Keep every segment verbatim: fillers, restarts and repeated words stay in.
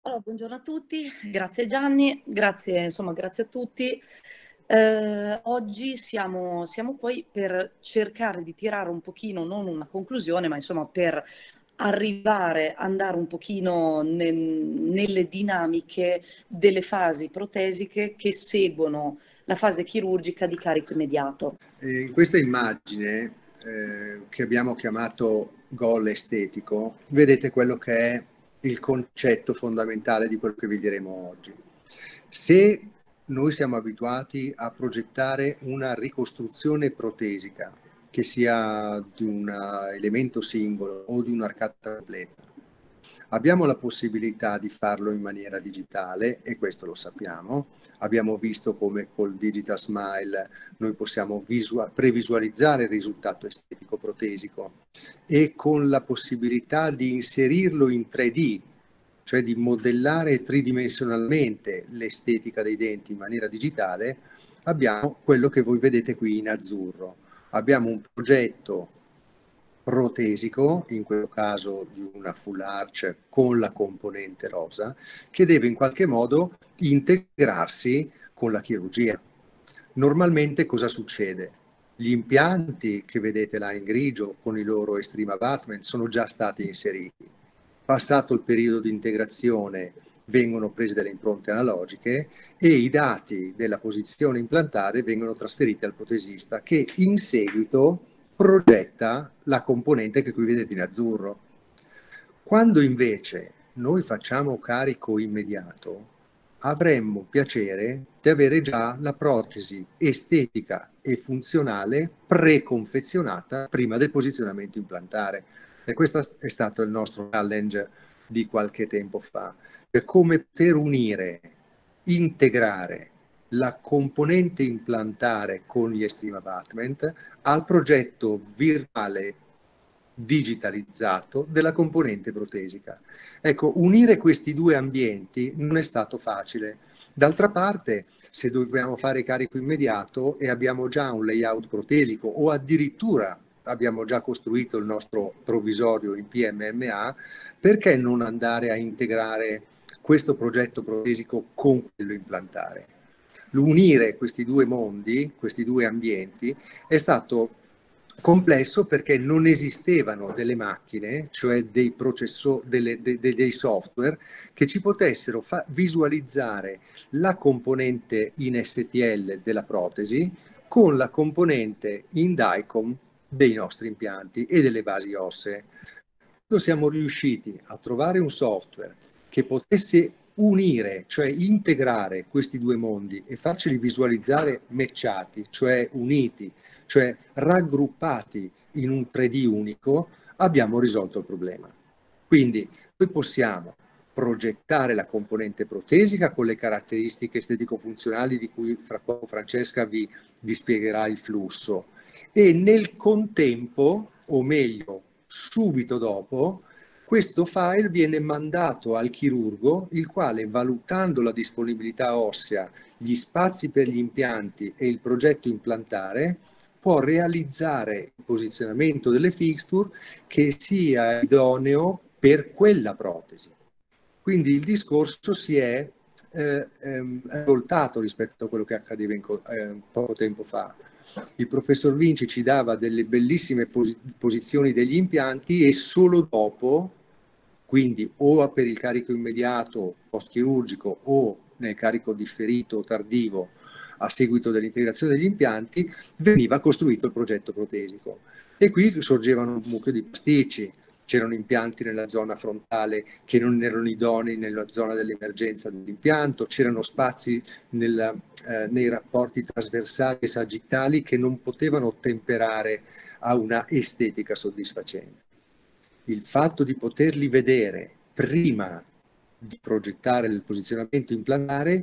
Allora, buongiorno a tutti, grazie Gianni, grazie, insomma, grazie a tutti. Eh, oggi siamo, siamo qui per cercare di tirare un pochino, non una conclusione, ma insomma per arrivare, andare un pochino nel- nelle dinamiche delle fasi protesiche che seguono la fase chirurgica di carico immediato. E in questa immagine eh, che abbiamo chiamato goal estetico, vedete quello che è il concetto fondamentale di quello che vi diremo oggi. Se noi siamo abituati a progettare una ricostruzione protesica, che sia di un elemento singolo o di un'arcata completa, abbiamo la possibilità di farlo in maniera digitale e questo lo sappiamo. Abbiamo visto come col Digital Smile noi possiamo previsualizzare il risultato estetico protesico e con la possibilità di inserirlo in tre D, cioè di modellare tridimensionalmente l'estetica dei denti in maniera digitale, abbiamo quello che voi vedete qui in azzurro. Abbiamo un progetto protesico, in questo caso di una full arch con la componente rosa, che deve in qualche modo integrarsi con la chirurgia. Normalmente cosa succede? Gli impianti che vedete là in grigio con i loro extreme abutment sono già stati inseriti. Passato il periodo di integrazione vengono prese delle impronte analogiche e i dati della posizione implantare vengono trasferiti al protesista che in seguito progetta la componente che qui vedete in azzurro. Quando invece noi facciamo carico immediato, avremmo piacere di avere già la protesi estetica e funzionale preconfezionata prima del posizionamento implantare. E questo è stato il nostro challenge di qualche tempo fa. È come poter unire, integrare la componente implantare con gli extreme abutment al progetto virtuale digitalizzato della componente protesica. Ecco, unire questi due ambienti non è stato facile. D'altra parte, se dobbiamo fare carico immediato e abbiamo già un layout protesico o addirittura abbiamo già costruito il nostro provvisorio in P M M A, perché non andare a integrare questo progetto protesico con quello implantare? Unire questi due mondi, questi due ambienti, è stato complesso perché non esistevano delle macchine, cioè dei processori, delle, de, de, dei software che ci potessero fa- visualizzare la componente in S T L della protesi con la componente in DICOM dei nostri impianti e delle basi ossee. Siamo riusciti a trovare un software che potesse unire, cioè integrare questi due mondi e farceli visualizzare matchati, cioè uniti, cioè raggruppati in un tre D unico, abbiamo risolto il problema. Quindi noi possiamo progettare la componente protesica con le caratteristiche estetico-funzionali di cui fra poco Francesca vi, vi spiegherà il flusso e nel contempo, o meglio subito dopo, questo file viene mandato al chirurgo, il quale, valutando la disponibilità ossea, gli spazi per gli impianti e il progetto implantare, può realizzare il posizionamento delle fixture che sia idoneo per quella protesi. Quindi il discorso si è eh, ehm, voltato rispetto a quello che accadeva in, eh, poco tempo fa. Il professor Vinci ci dava delle bellissime pos posizioni degli impianti e solo dopo, quindi o per il carico immediato post-chirurgico o nel carico differito o tardivo a seguito dell'integrazione degli impianti, veniva costruito il progetto protesico. E qui sorgevano un mucchio di pasticci. C'erano impianti nella zona frontale che non erano idonei nella zona dell'emergenza dell'impianto, c'erano spazi nella, eh, nei rapporti trasversali e sagittali che non potevano ottemperare a una estetica soddisfacente. Il fatto di poterli vedere prima di progettare il posizionamento implantare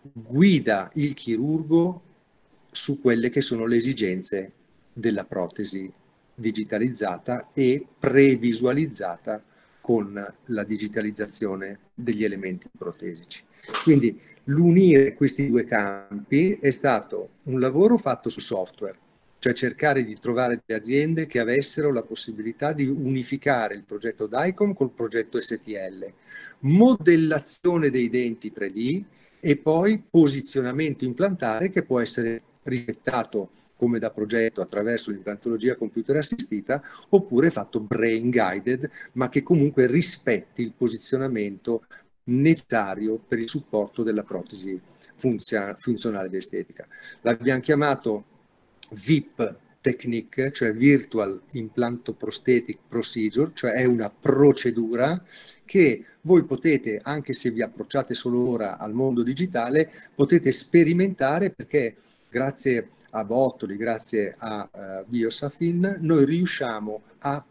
guida il chirurgo su quelle che sono le esigenze della protesi digitalizzata e previsualizzata con la digitalizzazione degli elementi protesici. Quindi l'unire questi due campi è stato un lavoro fatto su software, cioè cercare di trovare delle aziende che avessero la possibilità di unificare il progetto DICOM col progetto S T L, modellazione dei denti tre D e poi posizionamento implantare che può essere rispettato come da progetto attraverso l'implantologia computer assistita oppure fatto brain guided, ma che comunque rispetti il posizionamento necessario per il supporto della protesi funzionale ed estetica. L'abbiamo chiamato V I P Technique, cioè Virtual Implantoprosthetic Procedure, cioè è una procedura che voi potete, anche se vi approcciate solo ora al mondo digitale, potete sperimentare perché grazie a Bottoli, grazie a uh, Biosafin, noi riusciamo a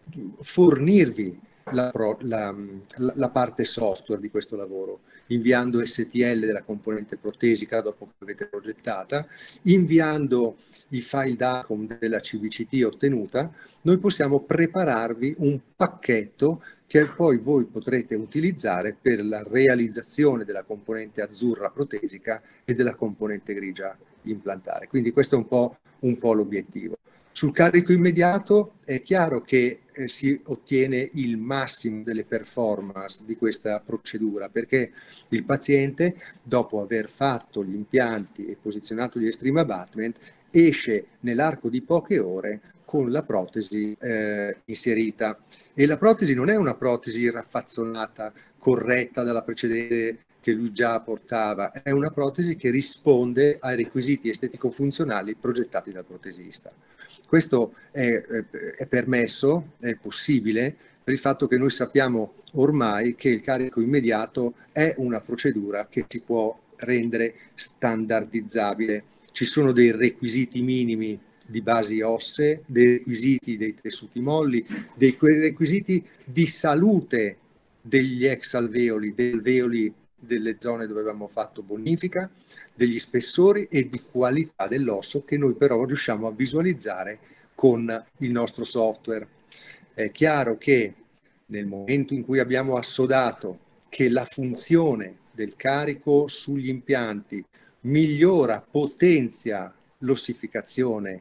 fornirvi la, la, la, la parte software di questo lavoro, inviando S T L della componente protesica dopo che l'avete progettata, inviando i file DACOM della C V C T ottenuta, noi possiamo prepararvi un pacchetto che poi voi potrete utilizzare per la realizzazione della componente azzurra protesica e della componente grigia implantare. Quindi questo è un po', un po' l'obiettivo. Sul carico immediato è chiaro che eh, si ottiene il massimo delle performance di questa procedura perché il paziente, dopo aver fatto gli impianti e posizionato gli extreme abutment, esce nell'arco di poche ore con la protesi eh, inserita. E la protesi non è una protesi raffazzonata, corretta dalla precedente che lui già portava, è una protesi che risponde ai requisiti estetico-funzionali progettati dal protesista. Questo è, è permesso, è possibile, per il fatto che noi sappiamo ormai che il carico immediato è una procedura che si può rendere standardizzabile. Ci sono dei requisiti minimi di basi ossee, dei requisiti dei tessuti molli, dei requisiti di salute degli ex alveoli, dei alveoli delle zone dove avevamo fatto bonifica, degli spessori e di qualità dell'osso che noi però riusciamo a visualizzare con il nostro software. È chiaro che nel momento in cui abbiamo assodato che la funzione del carico sugli impianti migliora, potenzia l'ossificazione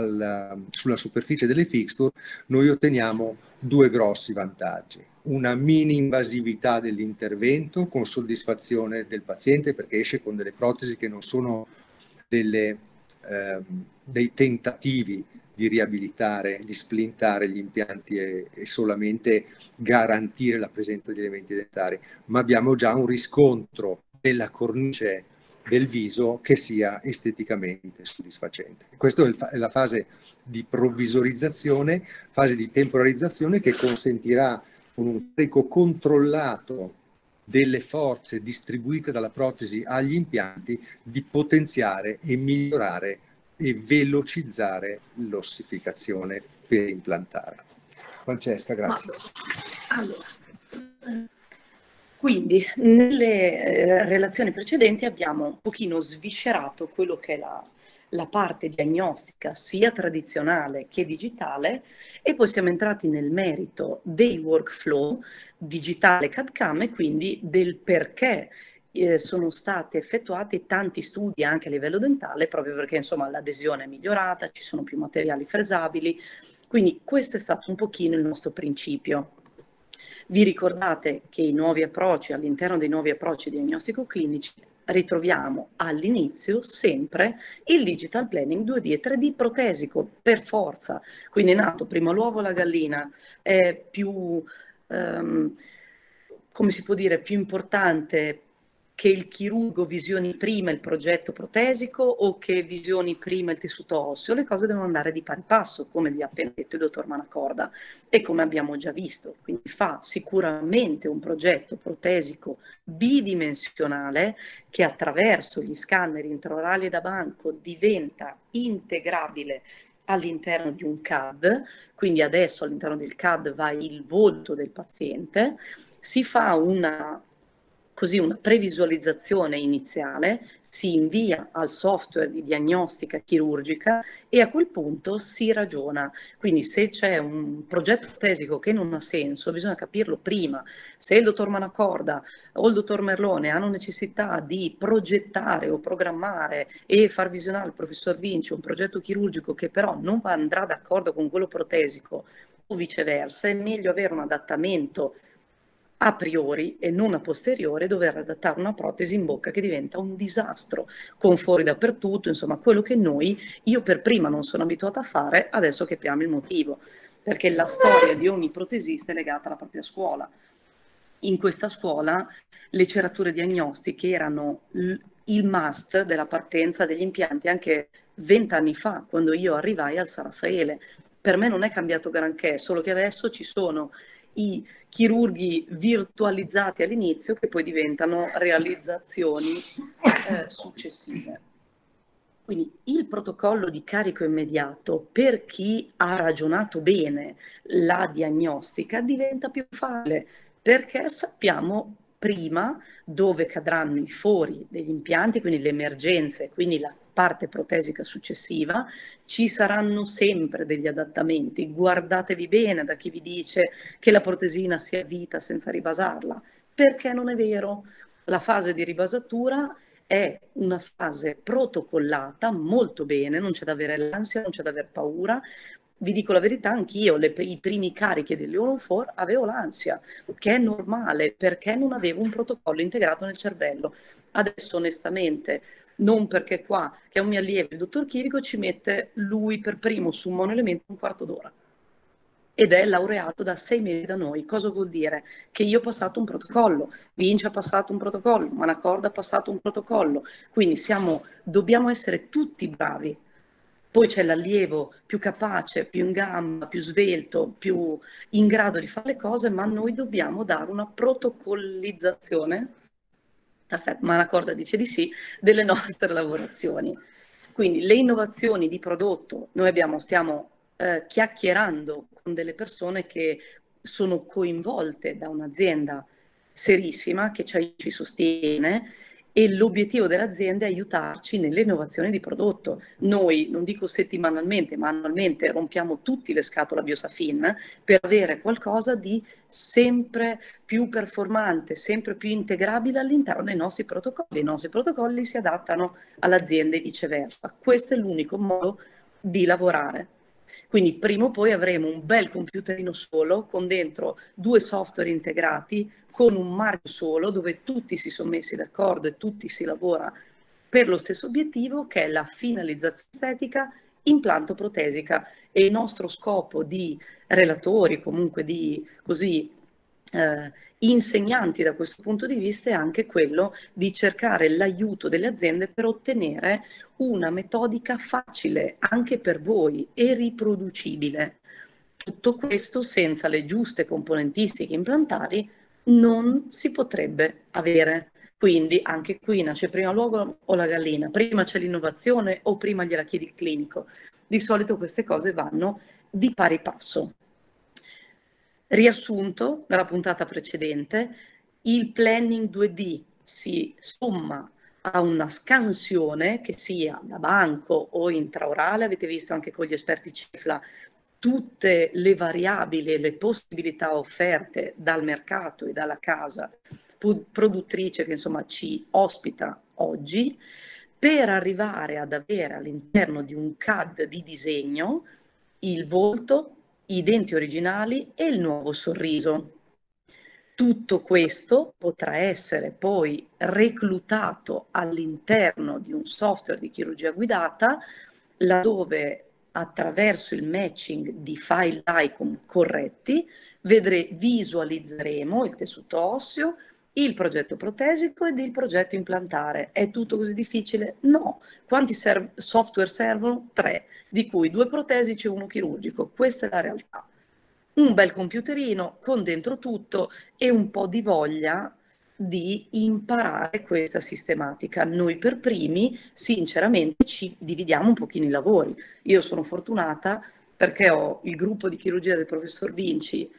al, sulla superficie delle fixture, noi otteniamo due grossi vantaggi. Una mini invasività dell'intervento con soddisfazione del paziente perché esce con delle protesi che non sono delle, eh, dei tentativi di riabilitare, di splintare gli impianti e, e solamente garantire la presenza di elementi dentari, ma abbiamo già un riscontro nella cornice del viso che sia esteticamente soddisfacente. Questa è la fase di provvisorizzazione, fase di temporarizzazione che consentirà con un carico controllato delle forze distribuite dalla protesi agli impianti di potenziare e migliorare e velocizzare l'ossificazione per implantare. Francesca, grazie. Ma, allora, quindi nelle eh, relazioni precedenti abbiamo un pochino sviscerato quello che è la, la parte diagnostica sia tradizionale che digitale e poi siamo entrati nel merito dei workflow digitale C A D-C A M e quindi del perché eh, sono stati effettuati tanti studi anche a livello dentale proprio perché insomma l'adesione è migliorata, ci sono più materiali fresabili, quindi questo è stato un pochino il nostro principio. Vi ricordate che i nuovi approcci, all'interno dei nuovi approcci diagnostico-clinici, ritroviamo all'inizio sempre il digital planning due D e tre D protesico, per forza. Quindi è nato prima l'uovo la gallina, è più, um, come si può dire, più importante che il chirurgo visioni prima il progetto protesico o che visioni prima il tessuto osseo. Le cose devono andare di pari passo, come vi ha appena detto il dottor Manacorda e come abbiamo già visto. Quindi fa sicuramente un progetto protesico bidimensionale che attraverso gli scanner intraorali e da banco diventa integrabile all'interno di un C A D, quindi adesso all'interno del C A D va il volto del paziente, si fa una così una previsualizzazione iniziale, si invia al software di diagnostica chirurgica e a quel punto si ragiona. Quindi se c'è un progetto tesico che non ha senso, bisogna capirlo prima. Se il dottor Manacorda o il dottor Merlone hanno necessità di progettare o programmare e far visionare al professor Vinci un progetto chirurgico che però non andrà d'accordo con quello protesico o viceversa, è meglio avere un adattamento a priori e non a posteriore, dover adattare una protesi in bocca che diventa un disastro, con fori dappertutto, insomma quello che noi, io per prima non sono abituata a fare, adesso capiamo il motivo, perché la storia di ogni protesista è legata alla propria scuola. In questa scuola le cerature diagnostiche erano il must della partenza degli impianti anche vent'anni fa, quando io arrivai al San Raffaele. Per me non è cambiato granché, solo che adesso ci sono i chirurghi virtualizzati all'inizio che poi diventano realizzazioni eh, successive. Quindi il protocollo di carico immediato per chi ha ragionato bene la diagnostica diventa più facile perché sappiamo prima dove cadranno i fori degli impianti, quindi le emergenze, quindi la parte protesica successiva, ci saranno sempre degli adattamenti. Guardatevi bene da chi vi dice che la protesina si avvita senza ribasarla, perché non è vero. La fase di ribasatura è una fase protocollata molto bene, non c'è da avere l'ansia, non c'è da avere paura. Vi dico la verità, anch'io le, i primi carichi del Leon quattro avevo l'ansia, che è normale perché non avevo un protocollo integrato nel cervello. Adesso onestamente, non perché qua, che è un mio allievo, il dottor Chirico, ci mette lui per primo su un monoelemento un quarto d'ora. Ed è laureato da sei mesi da noi. Cosa vuol dire? Che io ho passato un protocollo, Vinci ha passato un protocollo, Manacorda ha passato un protocollo, quindi siamo, dobbiamo essere tutti bravi. Poi c'è l'allievo più capace, più in gamba, più svelto, più in grado di fare le cose, ma noi dobbiamo dare una protocollizzazione, perfetto, Manacorda dice di sì, delle nostre lavorazioni. Quindi le innovazioni di prodotto, noi abbiamo, stiamo eh, chiacchierando con delle persone che sono coinvolte da un'azienda serissima che ci, ci sostiene e l'obiettivo dell'azienda è aiutarci nelle innovazioni di prodotto. Noi, non dico settimanalmente, ma annualmente rompiamo tutti le scatole a Biosafin per avere qualcosa di sempre più performante, sempre più integrabile all'interno dei nostri protocolli. I nostri protocolli si adattano all'azienda e viceversa. Questo è l'unico modo di lavorare. Quindi prima o poi avremo un bel computerino solo con dentro due software integrati con un marchio solo dove tutti si sono messi d'accordo e tutti si lavora per lo stesso obiettivo che è la finalizzazione estetica implanto protesica e il nostro scopo di relatori, comunque di così eh, insegnanti da questo punto di vista è anche quello di cercare l'aiuto delle aziende per ottenere una metodica facile anche per voi e riproducibile. Tutto questo senza le giuste componentistiche implantari non si potrebbe avere. Quindi anche qui nasce prima l'uovo o la gallina, prima c'è l'innovazione o prima gliela chiedi il clinico. Di solito queste cose vanno di pari passo. Riassunto dalla puntata precedente, il planning due D si somma a una scansione che sia da banco o intraorale, avete visto anche con gli esperti Cifla, tutte le variabili e le possibilità offerte dal mercato e dalla casa produttrice che insomma ci ospita oggi, per arrivare ad avere all'interno di un C A D di disegno il volto, i denti originali e il nuovo sorriso. Tutto questo potrà essere poi reclutato all'interno di un software di chirurgia guidata, laddove attraverso il matching di file I C O M corretti vedre, visualizzeremo il tessuto osseo, il progetto protesico ed il progetto implantare. È tutto così difficile? No. Quanti serv- software servono? Tre, di cui due protesici e uno chirurgico. Questa è la realtà. Un bel computerino con dentro tutto e un po' di voglia di imparare questa sistematica. Noi per primi, sinceramente, ci dividiamo un pochino i lavori. Io sono fortunata perché ho il gruppo di chirurgia del professor Vinci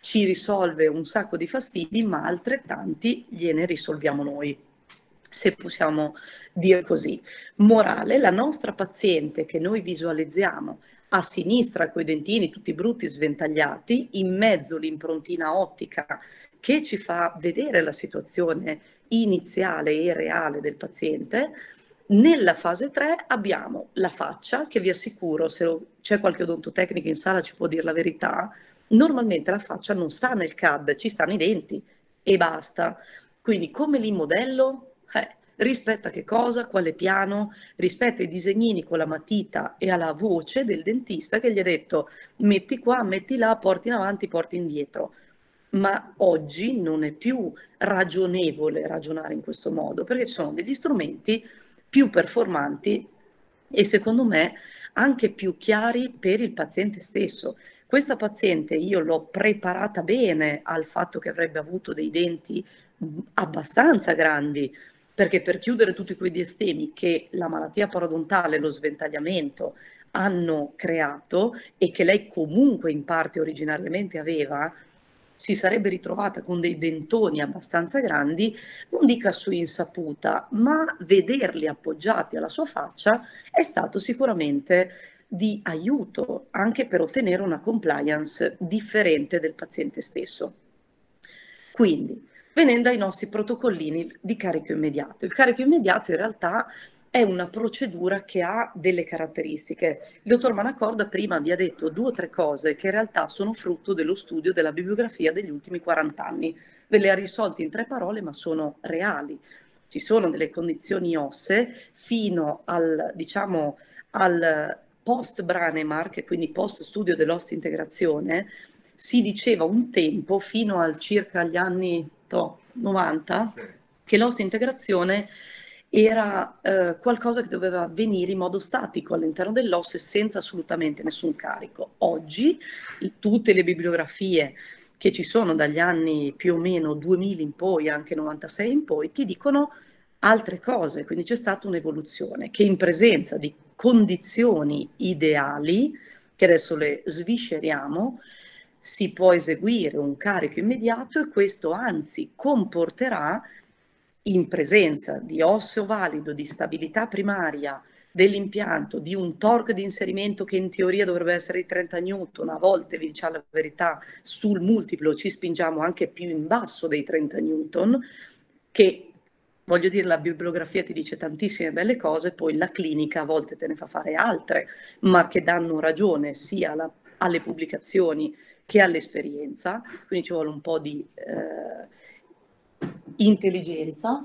ci risolve un sacco di fastidi, ma altrettanti gliene risolviamo noi, se possiamo dire così. Morale, la nostra paziente che noi visualizziamo a sinistra coi dentini tutti brutti sventagliati, in mezzo l'improntina ottica che ci fa vedere la situazione iniziale e reale del paziente. Nella fase tre abbiamo la faccia, che vi assicuro, se c'è qualche odontotecnico in sala ci può dire la verità, normalmente la faccia non sta nel C A D, ci stanno i denti e basta. Quindi come li modello? Eh, rispetto a che cosa? Quale piano? Rispetto ai disegnini con la matita e alla voce del dentista che gli ha detto metti qua, metti là, porti in avanti, porti indietro. Ma oggi non è più ragionevole ragionare in questo modo, perché ci sono degli strumenti più performanti e secondo me anche più chiari per il paziente stesso. Questa paziente io l'ho preparata bene al fatto che avrebbe avuto dei denti abbastanza grandi, perché per chiudere tutti quei diastemi che la malattia parodontale, lo sventagliamento hanno creato e che lei comunque in parte originariamente aveva, si sarebbe ritrovata con dei dentoni abbastanza grandi, non dica su insaputa, ma vederli appoggiati alla sua faccia è stato sicuramente di aiuto anche per ottenere una compliance differente del paziente stesso. Quindi, venendo ai nostri protocollini di carico immediato. Il carico immediato in realtà è una procedura che ha delle caratteristiche. Il dottor Manacorda prima vi ha detto due o tre cose che in realtà sono frutto dello studio della bibliografia degli ultimi quaranta anni. Ve le ha risolte in tre parole, ma sono reali. Ci sono delle condizioni ossee fino al, diciamo, al post Branemark, quindi post studio dell'osteointegrazione. Si diceva un tempo, fino al circa gli anni to, novanta, sì, che l'osteointegrazione era eh, qualcosa che doveva avvenire in modo statico all'interno dell'osso e senza assolutamente nessun carico. Oggi tutte le bibliografie che ci sono dagli anni più o meno duemila in poi, anche novantasei in poi, ti dicono altre cose, quindi c'è stata un'evoluzione che in presenza di condizioni ideali, che adesso le svisceriamo, si può eseguire un carico immediato e questo anzi comporterà, in presenza di osseo valido, di stabilità primaria dell'impianto, di un torque di inserimento che in teoria dovrebbe essere di trenta newton, a volte vi diciamo la verità, sul multiplo ci spingiamo anche più in basso dei trenta newton, che voglio dire la bibliografia ti dice tantissime belle cose, poi la clinica a volte te ne fa fare altre, ma che danno ragione sia alla, alle pubblicazioni che all'esperienza, quindi ci vuole un po' di eh, intelligenza.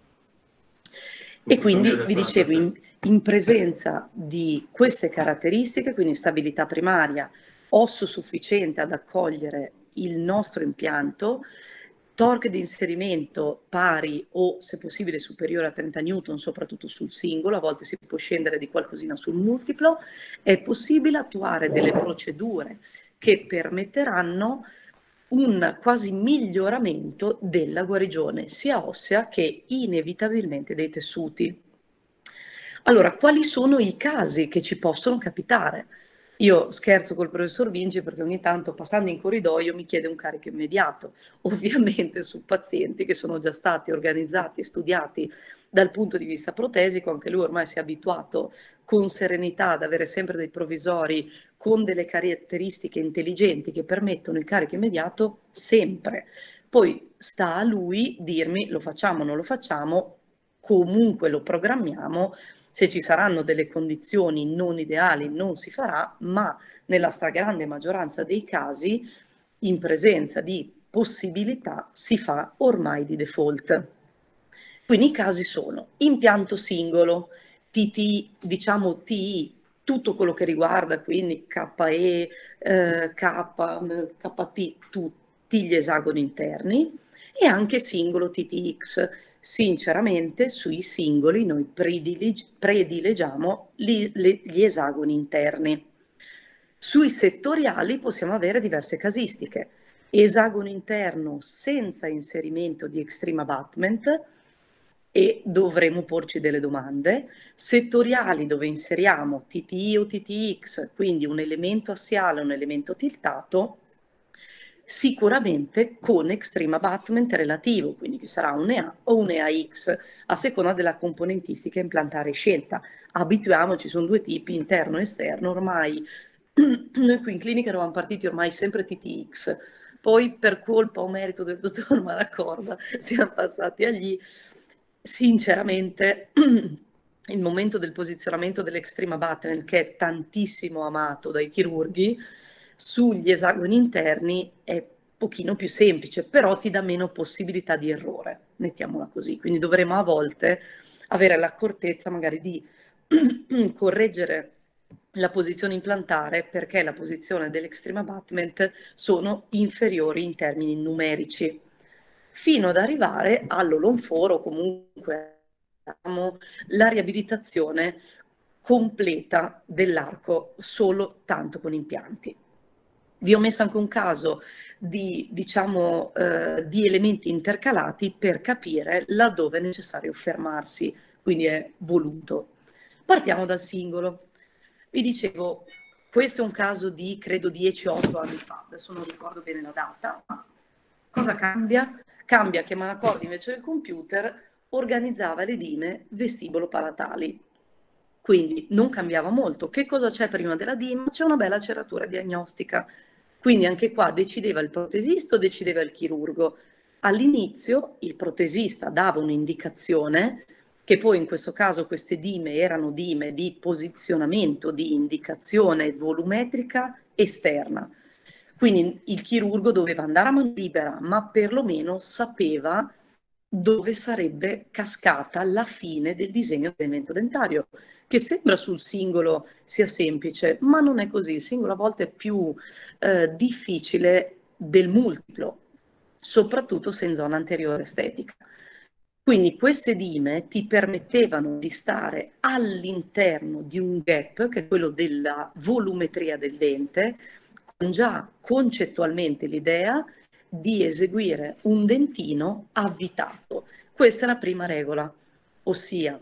E quindi vi dicevo, in, in presenza di queste caratteristiche, quindi stabilità primaria, osso sufficiente ad accogliere il nostro impianto, torque di inserimento pari o se possibile superiore a trenta newton, soprattutto sul singolo, a volte si può scendere di qualcosina sul multiplo, è possibile attuare delle procedure che permetteranno un quasi miglioramento della guarigione sia ossea che inevitabilmente dei tessuti. Allora, quali sono i casi che ci possono capitare? Io scherzo col professor Vinci perché ogni tanto passando in corridoio mi chiede un carico immediato, ovviamente su pazienti che sono già stati organizzati e studiati dal punto di vista protesico, anche lui ormai si è abituato con serenità ad avere sempre dei provvisori con delle caratteristiche intelligenti che permettono il carico immediato sempre. Poi sta a lui dirmi lo facciamo o non lo facciamo, comunque lo programmiamo. Se ci saranno delle condizioni non ideali non si farà, ma nella stragrande maggioranza dei casi, in presenza di possibilità, si fa ormai di default. Quindi i casi sono impianto singolo, T T, diciamo T I, tutto quello che riguarda, quindi K E, eh, K, K T, tutti gli esagoni interni, e anche singolo T T X. Sinceramente sui singoli noi predilig- predilegiamo li, li, gli esagoni interni. Sui settoriali possiamo avere diverse casistiche. Esagono interno senza inserimento di extreme abutment e dovremo porci delle domande. Settoriali dove inseriamo T T I o T T X, quindi un elemento assiale, un elemento tiltato. sicuramente con extreme abutment relativo, quindi che sarà un E A o un E A X, a seconda della componentistica implantare scelta. Abituiamoci, sono due tipi, interno e esterno, ormai noi qui in clinica eravamo partiti ormai sempre T T X, poi per colpa o merito del dottor Malacorda siamo passati agli, sinceramente, il momento del posizionamento dell'extreme abutment, che è tantissimo amato dai chirurghi, sugli esagoni interni è pochino più semplice, però ti dà meno possibilità di errore, mettiamola così. Quindi dovremo a volte avere l'accortezza magari di correggere la posizione implantare perché la posizione dell'extreme abutment sono inferiori in termini numerici, fino ad arrivare all'olonforo, comunque la riabilitazione completa dell'arco solo tanto con impianti. Vi ho messo anche un caso di, diciamo, eh, di elementi intercalati per capire laddove è necessario fermarsi, quindi è voluto. Partiamo dal singolo. Vi dicevo, questo è un caso di, credo, dieci otto anni fa, adesso non ricordo bene la data. Cosa cambia? Cambia che Malacordi invece del computer organizzava le dime vestibolo-palatali. Quindi non cambiava molto. Che cosa c'è prima della D I M? C'è una bella ceratura diagnostica. Quindi anche qua decideva il protesista o decideva il chirurgo. All'inizio il protesista dava un'indicazione, che poi in questo caso queste dime erano dime di posizionamento, di indicazione volumetrica esterna. Quindi il chirurgo doveva andare a mano libera, ma perlomeno sapeva dove sarebbe cascata la fine del disegno dell'elemento dentario, che sembra sul singolo sia semplice, ma non è così. Il singolo a volte è più eh, difficile del multiplo, soprattutto se in zona anteriore estetica. Quindi queste dime ti permettevano di stare all'interno di un gap, che è quello della volumetria del dente, con già concettualmente l'idea di eseguire un dentino avvitato. Questa è la prima regola, ossia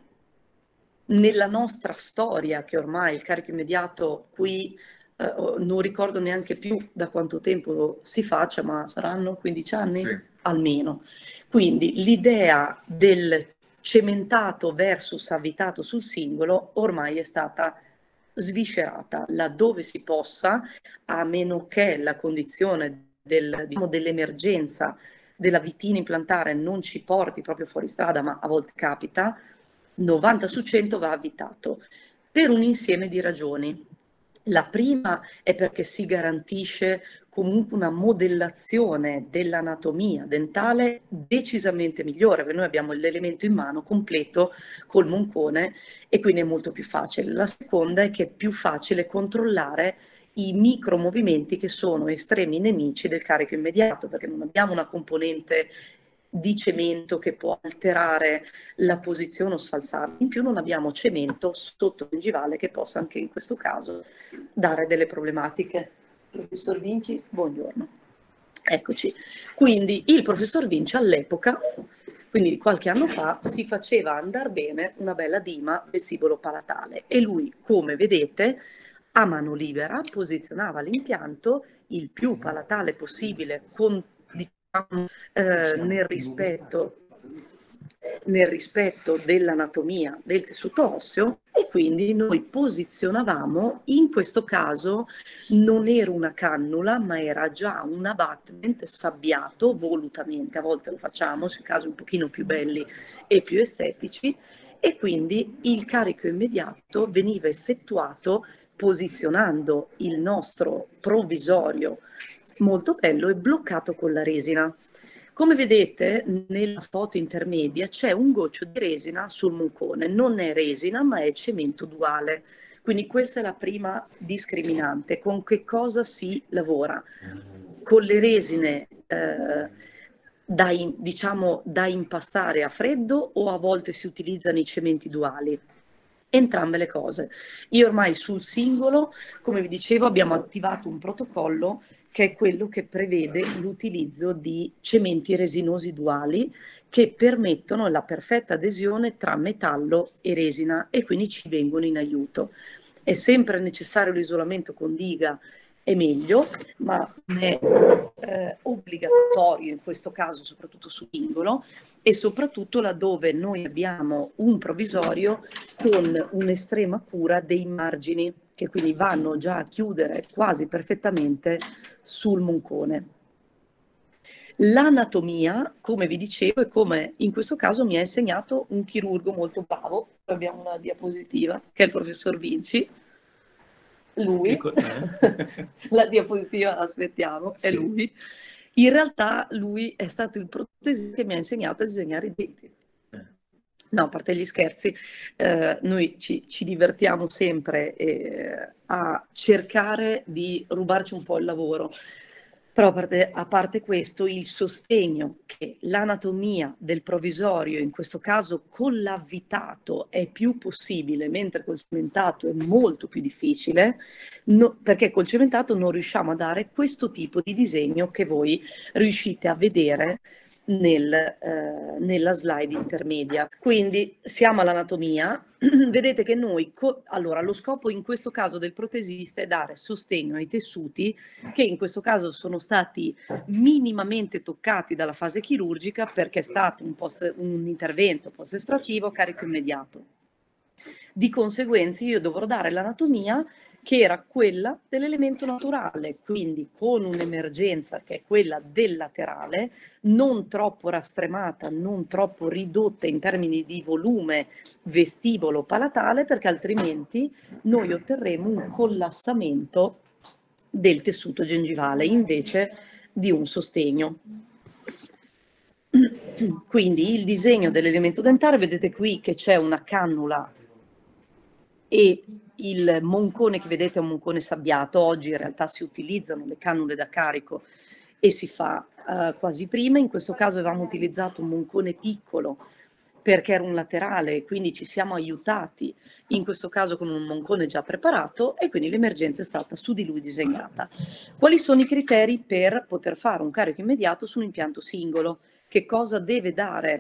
nella nostra storia, che ormai il carico immediato qui eh, non ricordo neanche più da quanto tempo si faccia, ma saranno quindici anni? Sì. Almeno. Quindi l'idea del cementato versus avvitato sul singolo ormai è stata sviscerata laddove si possa, a meno che la condizione del, diciamo, dell'emergenza della vitina implantare non ci porti proprio fuori strada, ma a volte capita, novanta su cento va avvitato per un insieme di ragioni. La prima è perché si garantisce comunque una modellazione dell'anatomia dentale decisamente migliore, perché noi abbiamo l'elemento in mano completo col moncone e quindi è molto più facile. La seconda è che è più facile controllare i micromovimenti che sono estremi nemici del carico immediato, perché non abbiamo una componente di cemento che può alterare la posizione o sfalsarla. In più non abbiamo cemento sotto gingivale che possa anche in questo caso dare delle problematiche. Professor Vinci, buongiorno. Eccoci. Quindi il professor Vinci all'epoca, quindi qualche anno fa, si faceva andare bene una bella dima vestibolo palatale e lui, come vedete, a mano libera posizionava l'impianto il più palatale possibile con, diciamo, eh, nel rispetto nel rispetto dell'anatomia del tessuto osseo e quindi noi posizionavamo, in questo caso non era una cannula ma era già un abutment sabbiato volutamente, a volte lo facciamo sui casi un pochino più belli e più estetici e quindi il carico immediato veniva effettuato posizionando il nostro provvisorio molto bello e bloccato con la resina. Come vedete nella foto intermedia c'è un goccio di resina sul moncone, non è resina ma è cemento duale, quindi questa è la prima discriminante. Con che cosa si lavora? Con le resine eh, da, in, diciamo, da impastare a freddo o a volte si utilizzano i cementi duali? Entrambe le cose. Io ormai sul singolo, come vi dicevo, abbiamo attivato un protocollo che è quello che prevede l'utilizzo di cementi resinosi duali che permettono la perfetta adesione tra metallo e resina e quindi ci vengono in aiuto. È sempre necessario l'isolamento con diga è meglio, ma non è eh, obbligatorio in questo caso, soprattutto su singolo, e soprattutto laddove noi abbiamo un provvisorio con un'estrema cura dei margini, che quindi vanno già a chiudere quasi perfettamente sul moncone. L'anatomia, come vi dicevo, e come in questo caso mi ha insegnato un chirurgo molto bravo, abbiamo una diapositiva, che è il professor Vinci. Lui, la diapositiva aspettiamo, è sì. Lui. In realtà lui è stato il protesista che mi ha insegnato a disegnare i denti. No, a parte gli scherzi, eh, noi ci, ci divertiamo sempre eh, a cercare di rubarci un po' il lavoro. Però a parte, a parte questo, il sostegno che l'anatomia del provvisorio, in questo caso con l'avvitato, è più possibile, mentre col cementato è molto più difficile, no, perché col cementato non riusciamo a dare questo tipo di disegno che voi riuscite a vedere nel, eh, nella slide intermedia. Quindi siamo all'anatomia. Vedete che noi, allora lo scopo in questo caso del protesista è dare sostegno ai tessuti che in questo caso sono stati minimamente toccati dalla fase chirurgica perché è stato un, post, un intervento post-estrattivo a carico immediato. Di conseguenza io dovrò dare l'anatomia che era quella dell'elemento naturale, quindi con un'emergenza che è quella del laterale, non troppo rastremata, non troppo ridotta in termini di volume vestibolo palatale, perché altrimenti noi otterremo un collassamento del tessuto gengivale invece di un sostegno. Quindi il disegno dell'elemento dentare, vedete qui che c'è una cannula e il moncone che vedete è un moncone sabbiato. Oggi in realtà si utilizzano le cannule da carico e si fa uh, quasi prima. In questo caso avevamo utilizzato un moncone piccolo perché era un laterale, quindi ci siamo aiutati in questo caso con un moncone già preparato e quindi l'emergenza è stata su di lui disegnata. Quali sono i criteri per poter fare un carico immediato su un impianto singolo? Che cosa deve dare,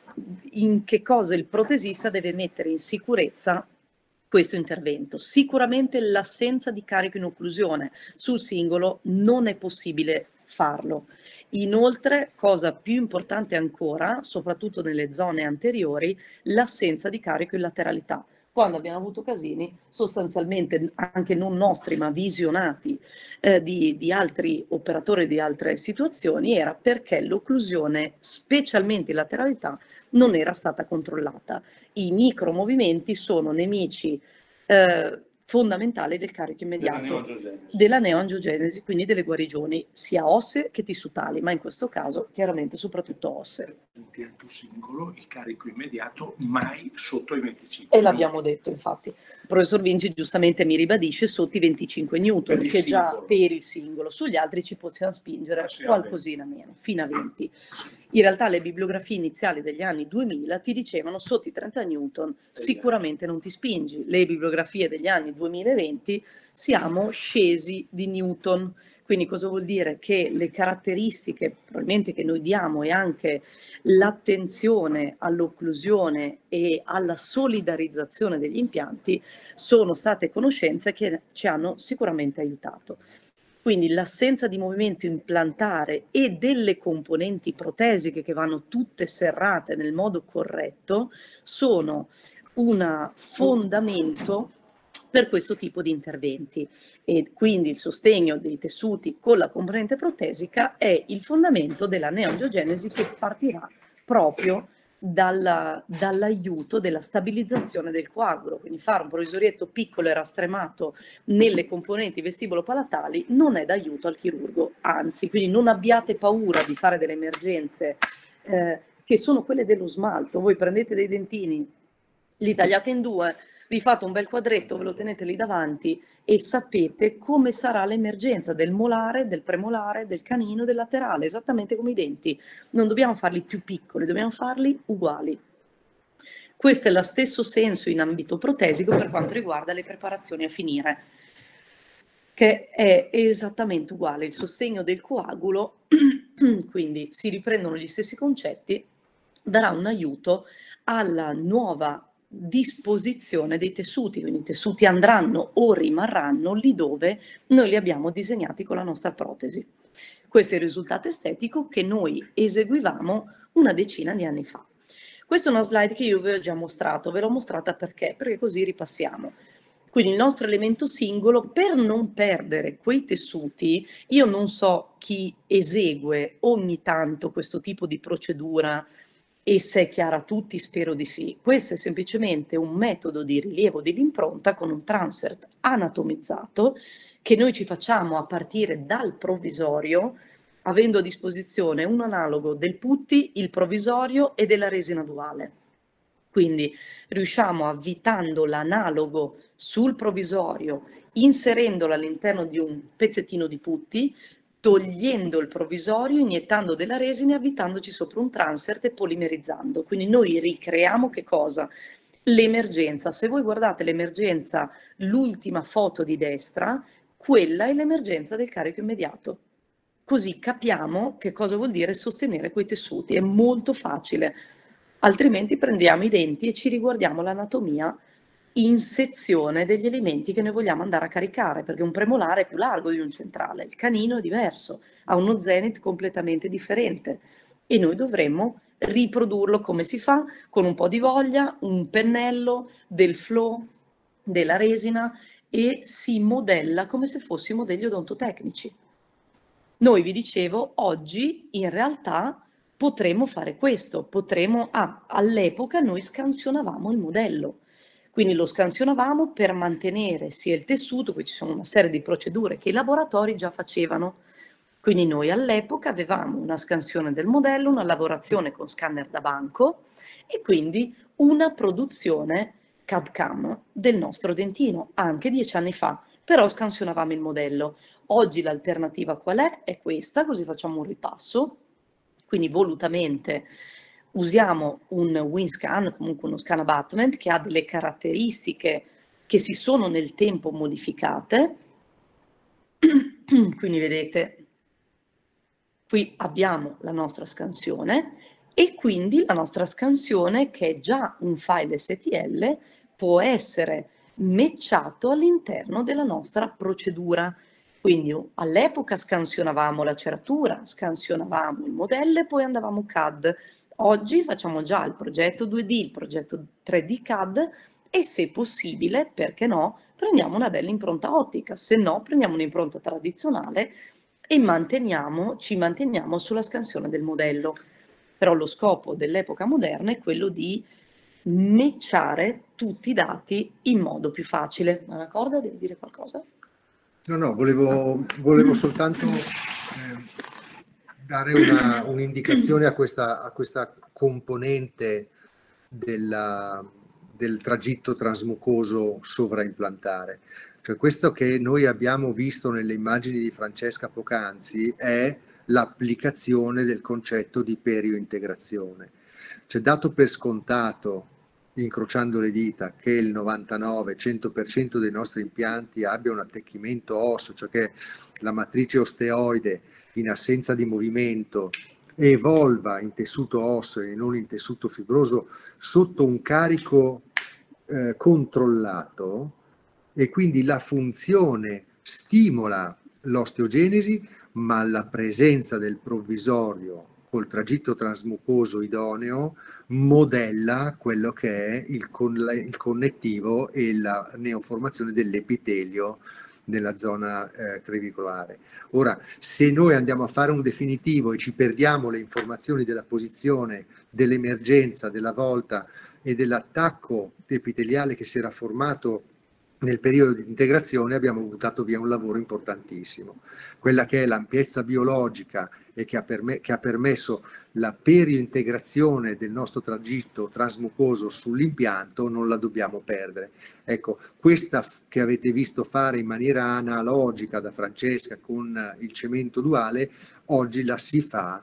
in che cosa il protesista deve mettere in sicurezza questo intervento? Sicuramente l'assenza di carico in occlusione sul singolo non è possibile farlo. Inoltre, cosa più importante ancora, soprattutto nelle zone anteriori, l'assenza di carico in lateralità. Quando abbiamo avuto casini, sostanzialmente anche non nostri, ma visionati eh, di, di altri operatori di altre situazioni, era perché l'occlusione, specialmente in lateralità, non era stata controllata. I micromovimenti sono nemici eh, fondamentali del carico immediato, della neoangiogenesi, quindi delle guarigioni sia ossee che tissutali, ma in questo caso chiaramente soprattutto ossee. Impianto singolo, il carico immediato mai sotto i venticinque. E l'abbiamo detto, infatti. Il professor Vinci giustamente mi ribadisce sotto i venticinque newton, che singolo. Già per il singolo. Sugli altri ci possiamo spingere qualcosina meno, fino a venti. In realtà le bibliografie iniziali degli anni duemila ti dicevano sotto i trenta newton sicuramente non ti spingi. Le bibliografie degli anni duemilaventi siamo scesi di newton. Quindi cosa vuol dire? Che le caratteristiche probabilmente che noi diamo e anche l'attenzione all'occlusione e alla solidarizzazione degli impianti sono state conoscenze che ci hanno sicuramente aiutato. Quindi l'assenza di movimento implantare e delle componenti protesiche che vanno tutte serrate nel modo corretto sono un fondamento per questo tipo di interventi, e quindi il sostegno dei tessuti con la componente protesica è il fondamento della neoangiogenesi che partirà proprio dalla, dall'aiuto della stabilizzazione del coagulo. Quindi fare un provvisorietto piccolo e rastremato nelle componenti vestibolo-palatali non è d'aiuto al chirurgo, anzi, quindi non abbiate paura di fare delle emergenze eh, che sono quelle dello smalto. Voi prendete dei dentini, li tagliate in due, vi fate un bel quadretto, ve lo tenete lì davanti e sapete come sarà l'emergenza del molare, del premolare, del canino, del laterale, esattamente come i denti. Non dobbiamo farli più piccoli, dobbiamo farli uguali. Questo è lo stesso senso in ambito protesico per quanto riguarda le preparazioni a finire, che è esattamente uguale. Il sostegno del coagulo, quindi si riprendono gli stessi concetti, darà un aiuto alla nuova disposizione dei tessuti, quindi i tessuti andranno o rimarranno lì dove noi li abbiamo disegnati con la nostra protesi. Questo è il risultato estetico che noi eseguivamo una decina di anni fa. Questa è una slide che io vi ho già mostrato, ve l'ho mostrata perché? Perché così ripassiamo. Quindi il nostro elemento singolo, per non perdere quei tessuti, io non so chi esegue ogni tanto questo tipo di procedura e se è chiara a tutti, spero di sì. Questo è semplicemente un metodo di rilievo dell'impronta con un transfert anatomizzato che noi ci facciamo a partire dal provvisorio, avendo a disposizione un analogo del putty, il provvisorio e della resina duale. Quindi riusciamo, avvitando l'analogo sul provvisorio, inserendolo all'interno di un pezzettino di putty, togliendo il provvisorio, iniettando della resina e avvitandoci sopra un transfert e polimerizzando. Quindi noi ricreiamo che cosa? L'emergenza. Se voi guardate l'emergenza, l'ultima foto di destra, quella è l'emergenza del carico immediato. Così capiamo che cosa vuol dire sostenere quei tessuti. È molto facile. Altrimenti prendiamo i denti e ci riguardiamo l'anatomia in sezione degli elementi che noi vogliamo andare a caricare, perché un premolare è più largo di un centrale, il canino è diverso, ha uno zenith completamente differente e noi dovremmo riprodurlo come si fa, con un po' di voglia, un pennello, del flow, della resina e si modella come se fossimo degli odontotecnici. Noi vi dicevo, oggi in realtà potremmo fare questo, potremmo, ah, all'epoca noi scansionavamo il modello, quindi lo scansionavamo per mantenere sia il tessuto, qui ci sono una serie di procedure che i laboratori già facevano, quindi noi all'epoca avevamo una scansione del modello, una lavorazione con scanner da banco e quindi una produzione C A D-C A M del nostro dentino, anche dieci anni fa, però scansionavamo il modello. Oggi l'alternativa qual è? È questa, così facciamo un ripasso. Quindi volutamente usiamo un WinScan, comunque uno scan abutment, che ha delle caratteristiche che si sono nel tempo modificate. Quindi vedete, qui abbiamo la nostra scansione e quindi la nostra scansione, che è già un file S T L, può essere matchato all'interno della nostra procedura. Quindi all'epoca scansionavamo la ceratura, scansionavamo il modello e poi andavamo C A D. Oggi facciamo già il progetto due D, il progetto tre D C A D e se possibile, perché no, prendiamo una bella impronta ottica, se no prendiamo un'impronta tradizionale e manteniamo, ci manteniamo sulla scansione del modello. Però lo scopo dell'epoca moderna è quello di matchare tutti i dati in modo più facile. Ma Corda, devi dire qualcosa? No, no, volevo, volevo soltanto eh, dare una, un'indicazione a questa, a questa componente della, del tragitto trasmucoso sovraimplantare. Cioè questo che noi abbiamo visto nelle immagini di Francesca poc'anzi è l'applicazione del concetto di periointegrazione. Cioè dato per scontato, incrociando le dita, che il novantanove cento per cento dei nostri impianti abbia un attecchimento osseo, cioè che la matrice osteoide in assenza di movimento evolva in tessuto osseo e non in tessuto fibroso sotto un carico eh, controllato, e quindi la funzione stimola l'osteogenesi, ma la presenza del provvisorio col tragitto trasmucoso idoneo modella quello che è il, con, il connettivo e la neoformazione dell'epitelio nella zona eh, crevicolare. Ora, se noi andiamo a fare un definitivo e ci perdiamo le informazioni della posizione, dell'emergenza, della volta e dell'attacco epiteliale che si era formato nel periodo di integrazione, abbiamo buttato via un lavoro importantissimo. Quella che è l'ampiezza biologica e che ha, perme- che ha permesso la periointegrazione del nostro tragitto trasmucoso sull'impianto non la dobbiamo perdere. Ecco, questa che avete visto fare in maniera analogica da Francesca con il cemento duale, oggi la si fa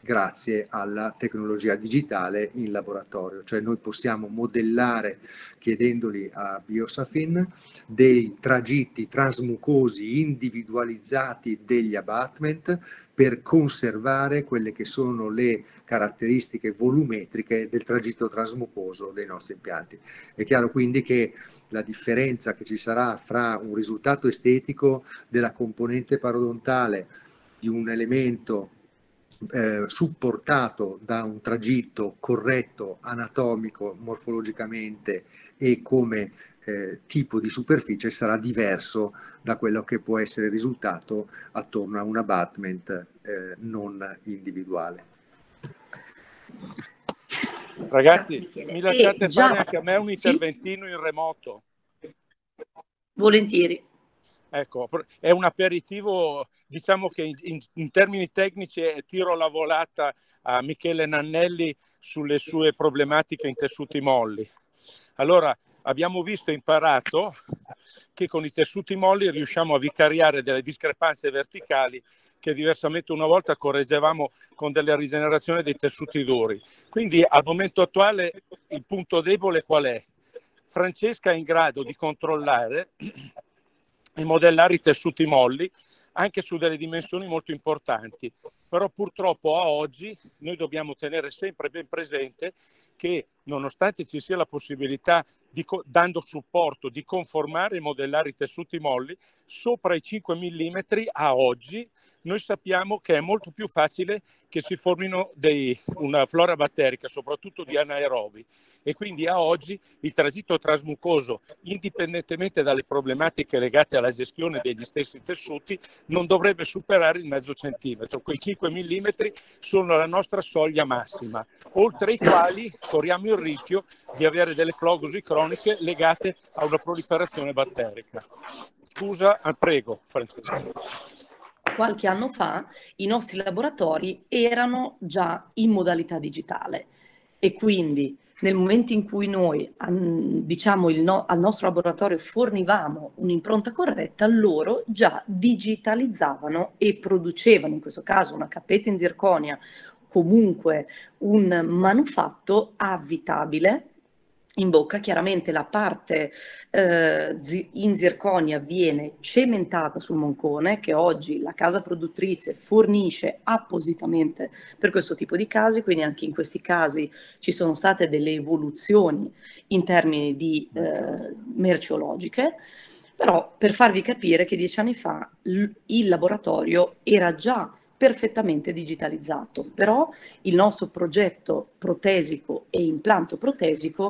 grazie alla tecnologia digitale in laboratorio. Cioè noi possiamo modellare, chiedendoli a Biosafin, dei tragitti transmucosi individualizzati degli abutment per conservare quelle che sono le caratteristiche volumetriche del tragitto trasmucoso dei nostri impianti. È chiaro quindi che la differenza che ci sarà fra un risultato estetico della componente parodontale di un elemento eh, supportato da un tragitto corretto anatomico, morfologicamente e come eh, tipo di superficie sarà diverso da quello che può essere il risultato attorno a un abutment eh, non individuale. Ragazzi, mi lasciate eh, già, fare anche a me un interventino sì? in remoto? Volentieri. Ecco, è un aperitivo, diciamo che in, in, in termini tecnici tiro la volata a Michele Nannelli sulle sue problematiche in tessuti molli. Allora, abbiamo visto e imparato che con i tessuti molli riusciamo a vicariare delle discrepanze verticali che diversamente una volta correggevamo con delle rigenerazioni dei tessuti duri. Quindi al momento attuale il punto debole qual è? Francesca è in grado di controllare e modellare i tessuti molli anche su delle dimensioni molto importanti, però purtroppo a oggi noi dobbiamo tenere sempre ben presente che nonostante ci sia la possibilità, di, dando supporto, di conformare e modellare i tessuti molli, sopra i cinque millimetri a oggi noi sappiamo che è molto più facile che si formino dei, una flora batterica, soprattutto di anaerobi, e quindi a oggi il tragitto trasmucoso, indipendentemente dalle problematiche legate alla gestione degli stessi tessuti, non dovrebbe superare il mezzo centimetro. Quei cinque millimetri sono la nostra soglia massima, oltre i quali corriamo il rischio di avere delle flogosi croniche legate a una proliferazione batterica. Scusa, prego Francesco. Qualche anno fa i nostri laboratori erano già in modalità digitale e quindi nel momento in cui noi diciamo il no, al nostro laboratorio fornivamo un'impronta corretta, loro già digitalizzavano e producevano, in questo caso una cappetta in zirconia, comunque un manufatto avvitabile in bocca. Chiaramente la parte eh, in zirconia viene cementata sul moncone, che oggi la casa produttrice fornisce appositamente per questo tipo di casi, quindi anche in questi casi ci sono state delle evoluzioni in termini di eh, merceologiche, però per farvi capire che dieci anni fa il laboratorio era già perfettamente digitalizzato, però il nostro progetto protesico e implanto protesico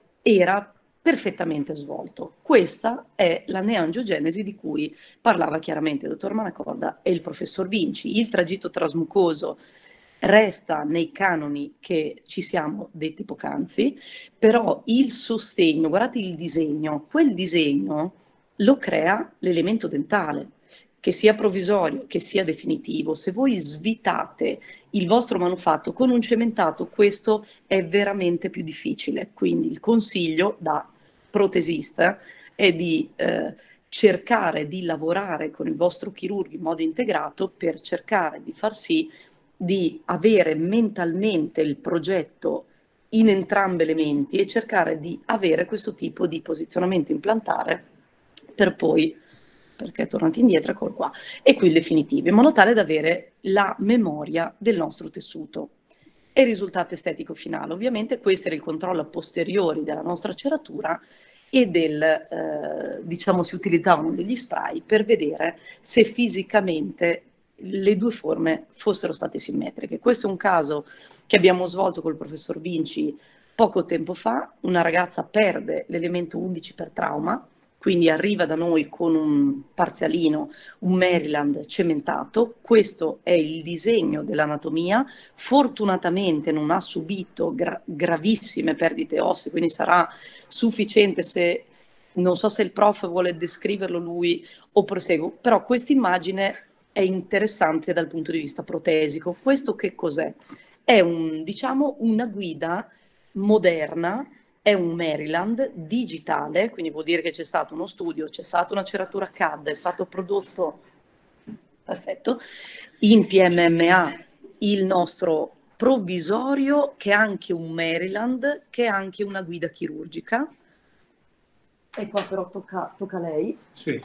era perfettamente svolto. Questa è la neangiogenesi di cui parlava chiaramente il dottor Manacorda e il professor Vinci. Il tragitto trasmucoso resta nei canoni che ci siamo detti poc'anzi, però il sostegno, guardate il disegno, quel disegno lo crea l'elemento dentale, che sia provvisorio, che sia definitivo. Se voi svitate il vostro manufatto con un cementato, questo è veramente più difficile. Quindi il consiglio da protesista è di eh, cercare di lavorare con il vostro chirurgo in modo integrato per cercare di far sì di avere mentalmente il progetto in entrambi le menti e cercare di avere questo tipo di posizionamento implantare per poi, perché è tornato indietro, eccolo qua, e qui il definitivo, in modo tale da avere la memoria del nostro tessuto. E il risultato estetico finale, ovviamente questo era il controllo a posteriori della nostra ceratura e del, eh, diciamo, si utilizzavano degli spray per vedere se fisicamente le due forme fossero state simmetriche. Questo è un caso che abbiamo svolto col professor Vinci poco tempo fa. Una ragazza perde l'elemento undici per trauma, quindi arriva da noi con un parzialino, un Maryland cementato. Questo è il disegno dell'anatomia. Fortunatamente non ha subito gra- gravissime perdite ossee, quindi sarà sufficiente se, non so se il prof vuole descriverlo lui o proseguo, però questa immagine è interessante dal punto di vista protesico. Questo che cos'è? È un, diciamo, una guida moderna, è un Maryland digitale, quindi vuol dire che c'è stato uno studio, c'è stata una ceratura C A D, è stato prodotto, perfetto, in P M M A il nostro provvisorio, che è anche un Maryland, che è anche una guida chirurgica. E qua però tocca, tocca a lei. Sì,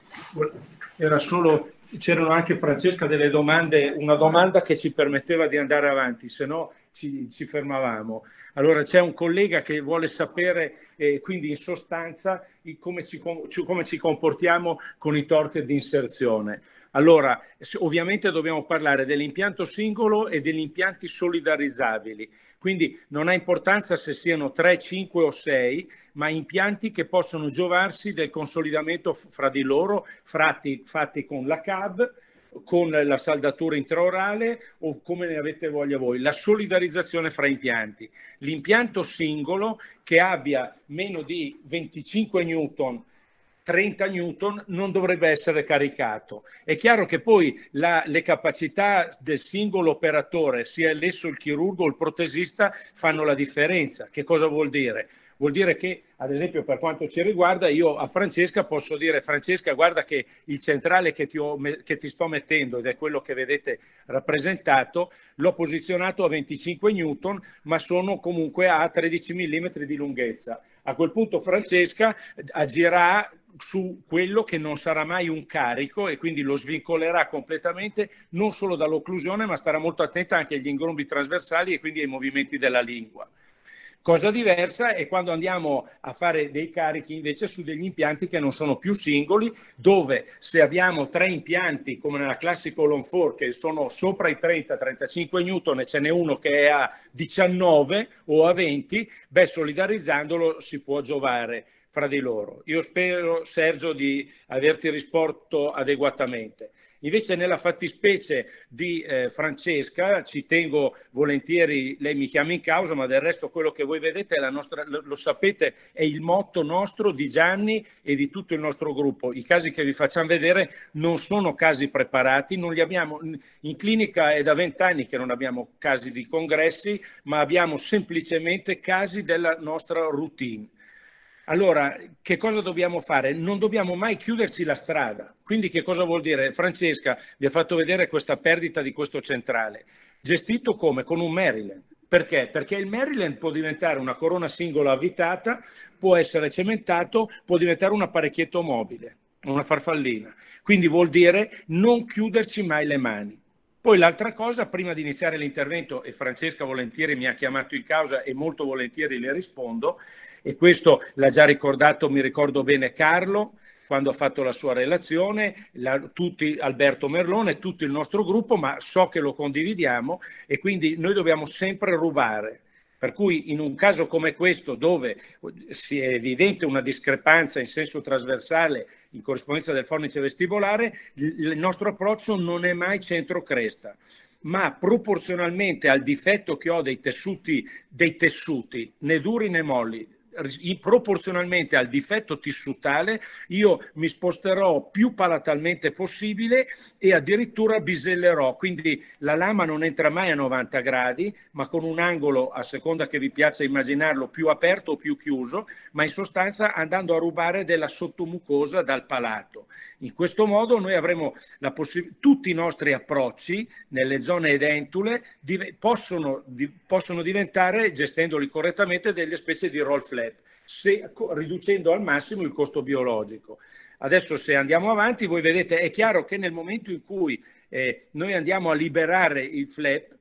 era solo, c'erano anche, Francesca, delle domande, una domanda che ci permetteva di andare avanti, se no ci, ci fermavamo. Allora c'è un collega che vuole sapere, eh, quindi in sostanza, come ci, come ci comportiamo con i torque di inserzione. Allora, ovviamente dobbiamo parlare dell'impianto singolo e degli impianti solidarizzabili. Quindi non ha importanza se siano tre, cinque o sei, ma impianti che possono giovarsi del consolidamento fra di loro, fatti, fatti con la C A B, con la saldatura intraorale o come ne avete voglia voi. La solidarizzazione fra impianti. L'impianto singolo che abbia meno di venticinque newton, trenta newton, non dovrebbe essere caricato. È chiaro che poi la, le capacità del singolo operatore, sia esso il chirurgo o il protesista, fanno la differenza. Che cosa vuol dire? Vuol dire che, ad esempio, per quanto ci riguarda, io a Francesca posso dire: Francesca, guarda che il centrale che ti, ho, che ti sto mettendo, ed è quello che vedete rappresentato, l'ho posizionato a venticinque newton, ma sono comunque a tredici millimetri di lunghezza. A quel punto Francesca agirà su quello che non sarà mai un carico e quindi lo svincolerà completamente, non solo dall'occlusione, ma starà molto attenta anche agli ingrombi trasversali e quindi ai movimenti della lingua. Cosa diversa è quando andiamo a fare dei carichi invece su degli impianti che non sono più singoli, dove se abbiamo tre impianti come nella classico Long Four che sono sopra i trenta trentacinque newton e ce n'è uno che è a diciannove o a venti, beh, solidarizzandolo si può giovare fra di loro. Io spero, Sergio, di averti risposto adeguatamente. Invece nella fattispecie di eh, Francesca, ci tengo volentieri, lei mi chiama in causa, ma del resto quello che voi vedete è la nostra, lo, lo sapete, è il motto nostro, di Gianni e di tutto il nostro gruppo. I casi che vi facciamo vedere non sono casi preparati, non li abbiamo, in clinica è da vent'anni che non abbiamo casi di congressi, ma abbiamo semplicemente casi della nostra routine. Allora, che cosa dobbiamo fare? Non dobbiamo mai chiuderci la strada. Quindi che cosa vuol dire? Francesca vi ha fatto vedere questa perdita di questo centrale. Gestito come? Con un Maryland. Perché? Perché il Maryland può diventare una corona singola avvitata, può essere cementato, può diventare un apparecchietto mobile, una farfallina. Quindi vuol dire non chiuderci mai le mani. Poi l'altra cosa, prima di iniziare l'intervento, e Francesca volentieri mi ha chiamato in causa e molto volentieri le rispondo, e questo l'ha già ricordato, mi ricordo bene, Carlo, quando ha fatto la sua relazione, la, tutti, Alberto Merlone, tutto il nostro gruppo, ma so che lo condividiamo e quindi noi dobbiamo sempre rubare. Per cui in un caso come questo, dove si è evidente una discrepanza in senso trasversale in corrispondenza del fornice vestibolare, il nostro approccio non è mai centro-cresta, ma proporzionalmente al difetto che ho dei tessuti, dei tessuti né duri né molli, proporzionalmente al difetto tissutale, io mi sposterò più palatalmente possibile e addirittura bisellerò, quindi la lama non entra mai a novanta gradi, ma con un angolo, a seconda che vi piaccia immaginarlo, più aperto o più chiuso, ma in sostanza andando a rubare della sottomucosa dal palato. In questo modo noi avremo la possibilità, tutti i nostri approcci nelle zone edentule div- possono, di- possono diventare, gestendoli correttamente, delle specie di roll flap, se, riducendo al massimo il costo biologico. Adesso se andiamo avanti, voi vedete, è chiaro che nel momento in cui eh, noi andiamo a liberare il flap,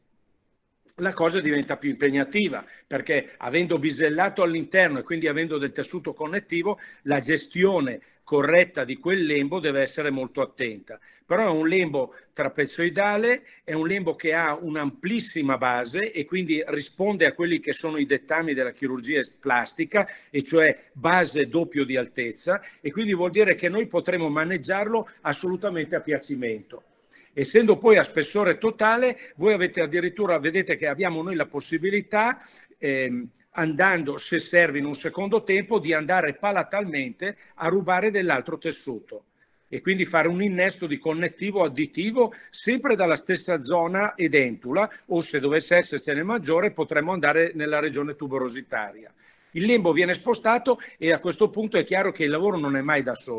la cosa diventa più impegnativa, perché avendo bisellato all'interno e quindi avendo del tessuto connettivo, la gestione corretta di quel lembo deve essere molto attenta. Però è un lembo trapezoidale, è un lembo che ha un'amplissima base e quindi risponde a quelli che sono i dettami della chirurgia plastica, e cioè base doppio di altezza, e quindi vuol dire che noi potremo maneggiarlo assolutamente a piacimento. Essendo poi a spessore totale, voi avete addirittura, vedete che abbiamo noi la possibilità, eh, andando, se serve in un secondo tempo, di andare palatalmente a rubare dell'altro tessuto e quindi fare un innesto di connettivo additivo sempre dalla stessa zona edentula, o se dovesse essercene maggiore potremmo andare nella regione tuberositaria. Il lembo viene spostato e a questo punto è chiaro che il lavoro non è mai da soli.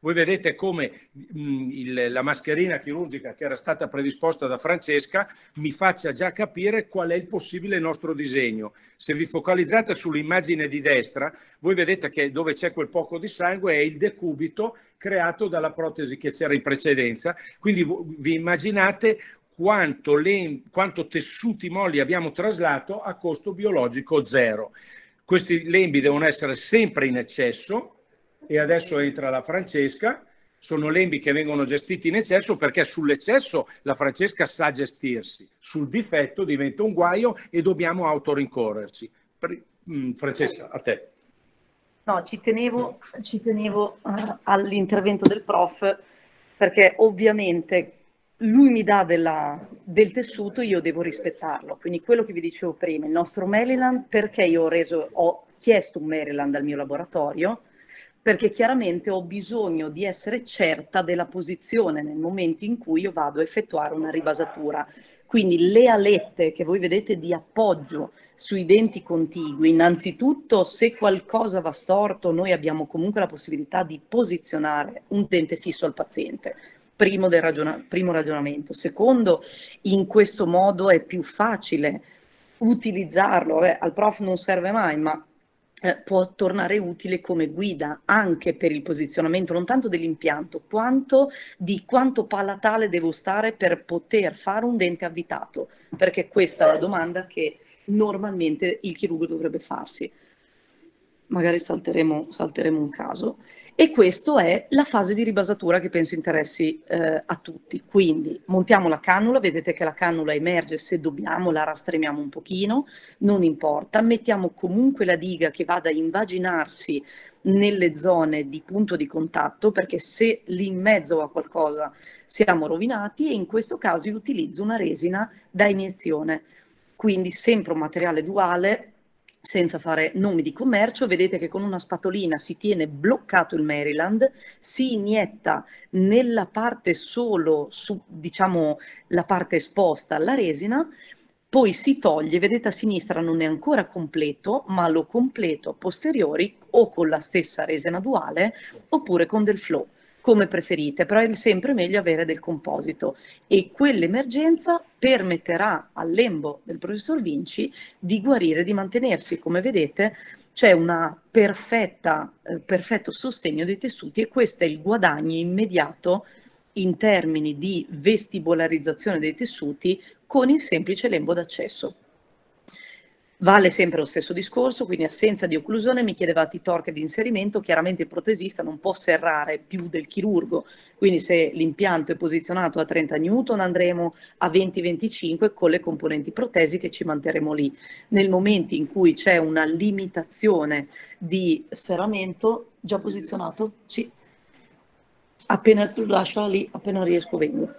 Voi vedete come mh, il, la mascherina chirurgica che era stata predisposta da Francesca mi faccia già capire qual è il possibile nostro disegno. Se vi focalizzate sull'immagine di destra, voi vedete che dove c'è quel poco di sangue è il decubito creato dalla protesi che c'era in precedenza, quindi vi immaginate quanto, le, quanto tessuti molli abbiamo traslato a costo biologico zero. Questi lembi devono essere sempre in eccesso, e adesso entra la Francesca. Sono lembi che vengono gestiti in eccesso perché sull'eccesso la Francesca sa gestirsi, sul difetto diventa un guaio e dobbiamo autorincorrerci. Francesca, a te. No, ci tenevo, ci tenevo uh, all'intervento del prof, perché ovviamente lui mi dà della, del tessuto, io devo rispettarlo. Quindi quello che vi dicevo prima, il nostro Maryland, perché io ho, reso, ho chiesto un Maryland al mio laboratorio, perché chiaramente ho bisogno di essere certa della posizione nel momento in cui io vado a effettuare una ribasatura. Quindi le alette che voi vedete di appoggio sui denti contigui, innanzitutto se qualcosa va storto noi abbiamo comunque la possibilità di posizionare un dente fisso al paziente. Primo, del ragiona- primo ragionamento. Secondo, in questo modo è più facile utilizzarlo. Eh, al prof non serve mai, ma eh, può tornare utile come guida anche per il posizionamento non tanto dell'impianto quanto di quanto palatale devo stare per poter fare un dente avvitato, perché questa è la domanda che normalmente il chirurgo dovrebbe farsi. Magari salteremo, salteremo un caso. E questa è la fase di ribasatura che penso interessi eh, a tutti. Quindi montiamo la cannula, vedete che la cannula emerge, se dobbiamo la rastremiamo un pochino, non importa, mettiamo comunque la diga che vada a invaginarsi nelle zone di punto di contatto, perché se lì in mezzo a qualcosa siamo rovinati, e in questo caso io utilizzo una resina da iniezione, quindi sempre un materiale duale, senza fare nomi di commercio. Vedete che con una spatolina si tiene bloccato il Maryland, si inietta nella parte solo, su, diciamo, la parte esposta alla resina, poi si toglie, vedete a sinistra non è ancora completo, ma lo completo a posteriori o con la stessa resina duale oppure con del flow, come preferite, però è sempre meglio avere del composito, e quell'emergenza permetterà al lembo del professor Vinci di guarire, di mantenersi. Come vedete c'è un perfetta, eh, perfetto sostegno dei tessuti, e questo è il guadagno immediato in termini di vestibolarizzazione dei tessuti con il semplice lembo d'accesso. Vale sempre lo stesso discorso, quindi assenza di occlusione. Mi chiedevate i torque di inserimento, chiaramente il protesista non può serrare più del chirurgo, quindi se l'impianto è posizionato a trenta newton andremo a venti venticinque con le componenti protesiche, ci manterremo lì. Nel momento in cui c'è una limitazione di serramento, già posizionato? Sì. Appena lascio lì, appena riesco vengo.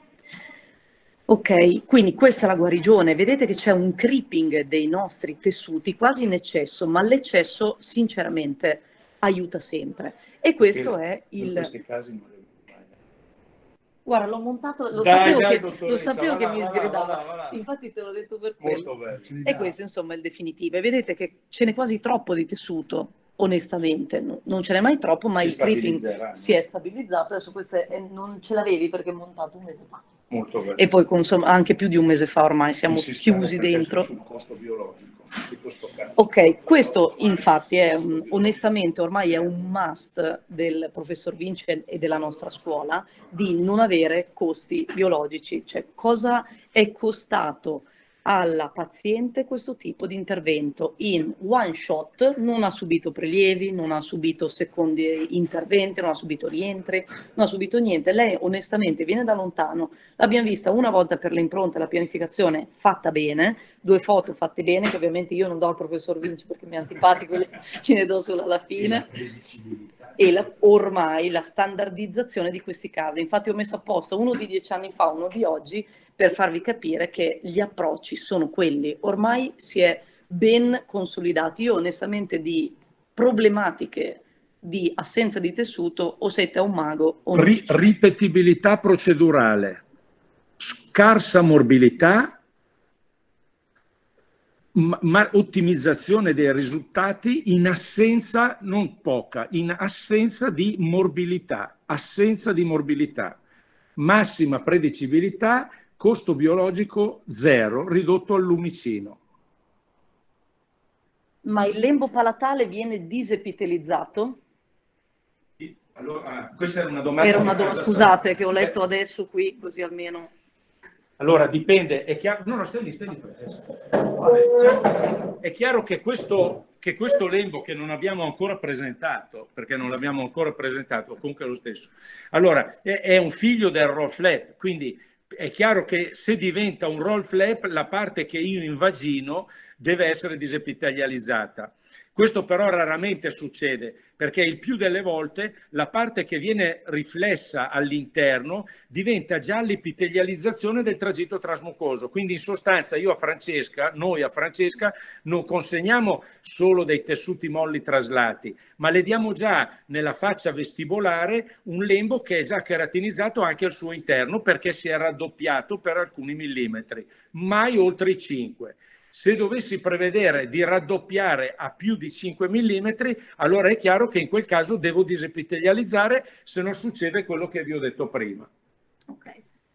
Ok, quindi questa è la guarigione. Vedete che c'è un creeping dei nostri tessuti quasi in eccesso, ma l'eccesso sinceramente aiuta sempre. E questo è il... In questi casi non le... Guarda, l'ho montato, lo dai, sapevo dai, che, lo sapevo va che là, mi va là, sgridava, va là, va là. Infatti te l'ho detto per quello. Molto bello. E questo insomma è il definitivo. E vedete che ce n'è quasi troppo di tessuto, onestamente, no, non ce n'è mai troppo, ma Si il creeping stabilizzerà, no? si è stabilizzato. Adesso questo è, non ce l'avevi perché è montato un mese fa. Molto bello. E poi insomma anche più di un mese fa ormai siamo Insistiamo chiusi perché dentro. sul costo biologico di questo caso. Ok, questo infatti è un, onestamente ormai è un must del professor Vinci e della nostra scuola, di non avere costi biologici. Cioè, cosa è costato alla paziente questo tipo di intervento? In one shot non ha subito prelievi, non ha subito secondi interventi, non ha subito rientri, non ha subito niente. Lei onestamente viene da lontano, l'abbiamo vista una volta per le impronte, la pianificazione fatta bene, due foto fatte bene, che ovviamente io non do al professor Vinci perché mi è antipatico, gliene do solo alla fine, e la, ormai la standardizzazione di questi casi. Infatti ho messo apposta uno di dieci anni fa, uno di oggi, per farvi capire che gli approcci sono quelli. Ormai si è ben consolidati. Io onestamente di problematiche di assenza di tessuto o siete un mago o non Ri- ripetibilità procedurale, scarsa morbilità, ma ottimizzazione dei risultati in assenza, non poca, in assenza di morbilità, assenza di morbilità, massima predicibilità, costo biologico zero, ridotto al lumicino. Ma il lembo palatale viene disepitelizzato? Allora, questa era una domanda. Era una domanda, scusate, che ho letto adesso qui, così almeno. Allora, dipende, è chiaro, no, no, stai lì, stai lì. È chiaro che questo, che questo lembo che non abbiamo ancora presentato, perché non l'abbiamo ancora presentato, comunque è lo stesso. Allora, è, è un figlio del roll flap, quindi è chiaro che se diventa un roll flap, la parte che io invagino deve essere disepitelializzata. Questo però raramente succede, perché il più delle volte la parte che viene riflessa all'interno diventa già l'epitelializzazione del tragitto trasmucoso. Quindi in sostanza io a Francesca, noi a Francesca non consegniamo solo dei tessuti molli traslati, ma le diamo già nella faccia vestibolare un lembo che è già keratinizzato anche al suo interno, perché si è raddoppiato per alcuni millimetri, mai oltre i cinque. Se dovessi prevedere di raddoppiare a più di cinque millimetri, allora è chiaro che in quel caso devo disepitelializzare, se non succede quello che vi ho detto prima. Ok.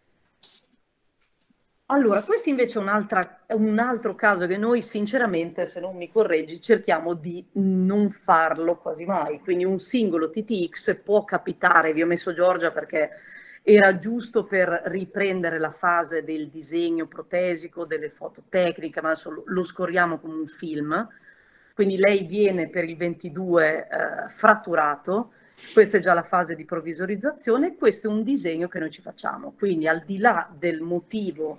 Allora, questo invece è un, altra, un altro caso che noi sinceramente, se non mi correggi, cerchiamo di non farlo quasi mai. Quindi un singolo T T X può capitare, vi ho messo Giorgia perché era giusto per riprendere la fase del disegno protesico, delle foto tecniche, ma adesso lo scorriamo come un film. Quindi lei viene per il ventidue eh, fratturato, questa è già la fase di provvisorizzazione, questo è un disegno che noi ci facciamo. Quindi al di là del motivo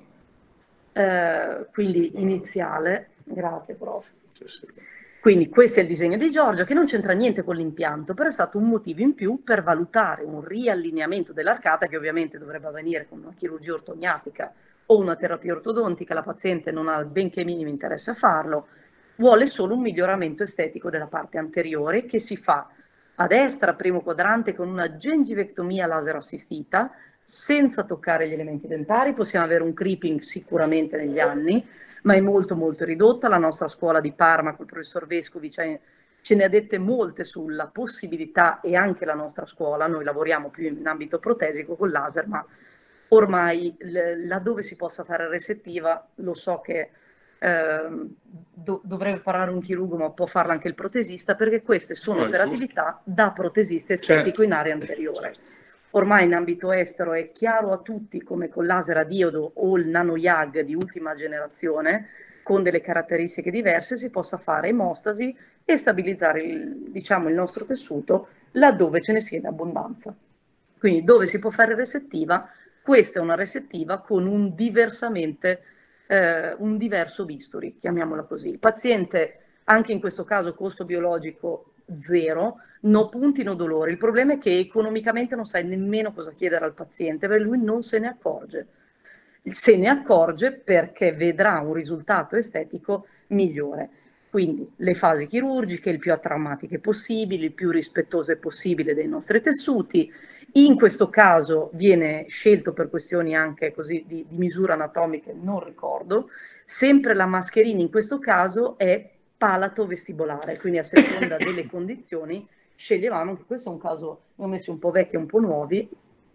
eh, quindi iniziale, grazie prof. Quindi questo è il disegno di Giorgia, che non c'entra niente con l'impianto, però è stato un motivo in più per valutare un riallineamento dell'arcata, che ovviamente dovrebbe avvenire con una chirurgia ortognatica o una terapia ortodontica. La paziente non ha benché minimo interesse a farlo, vuole solo un miglioramento estetico della parte anteriore, che si fa a destra, primo quadrante, con una gengivectomia laser assistita, senza toccare gli elementi dentari. Possiamo avere un creeping sicuramente negli anni, ma è molto molto ridotta. La nostra scuola di Parma col professor Vescovi ce ne ha dette molte sulla possibilità, e anche la nostra scuola, noi lavoriamo più in ambito protesico con laser, ma ormai laddove si possa fare resettiva, lo so che eh, do, dovrebbe parlare un chirurgo, ma può farla anche il protesista, perché queste sono operatività da protesista estetico in area anteriore. Ormai in ambito estero è chiaro a tutti come con laser a diodo o il nano Y A G di ultima generazione, con delle caratteristiche diverse, si possa fare emostasi e stabilizzare il, diciamo, il nostro tessuto laddove ce ne sia in abbondanza. Quindi dove si può fare resettiva, questa è una resettiva con un diversamente, eh, un diverso bisturi, chiamiamola così. Il paziente, anche in questo caso costo biologico zero, no punti, no dolore. Il problema è che economicamente non sai nemmeno cosa chiedere al paziente, perché lui non se ne accorge. Se ne accorge perché vedrà un risultato estetico migliore. Quindi le fasi chirurgiche, il più atraumatiche possibili, il più rispettose possibile dei nostri tessuti. In questo caso viene scelto per questioni anche così di, di misura anatomiche, non ricordo. Sempre la mascherina in questo caso è palato vestibolare, quindi a seconda delle condizioni sceglievamo, che questo è un caso, ne ho messi un po' vecchi e un po' nuovi,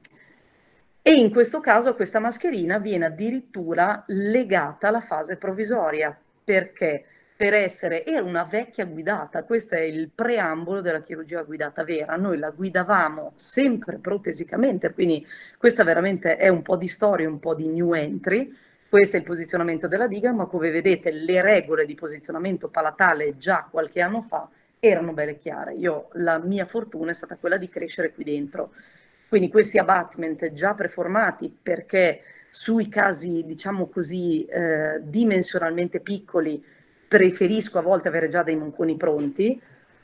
e in questo caso questa mascherina viene addirittura legata alla fase provvisoria, perché per essere, era una vecchia guidata, questo è il preambolo della chirurgia guidata vera, noi la guidavamo sempre protesicamente, quindi questa veramente è un po' di storia, un po' di new entry. Questo è il posizionamento della diga, ma come vedete le regole di posizionamento palatale già qualche anno fa erano belle chiare. Io, la mia fortuna è stata quella di crescere qui dentro. Quindi questi abutment già preformati, perché sui casi, diciamo così, eh, dimensionalmente piccoli, preferisco a volte avere già dei monconi pronti.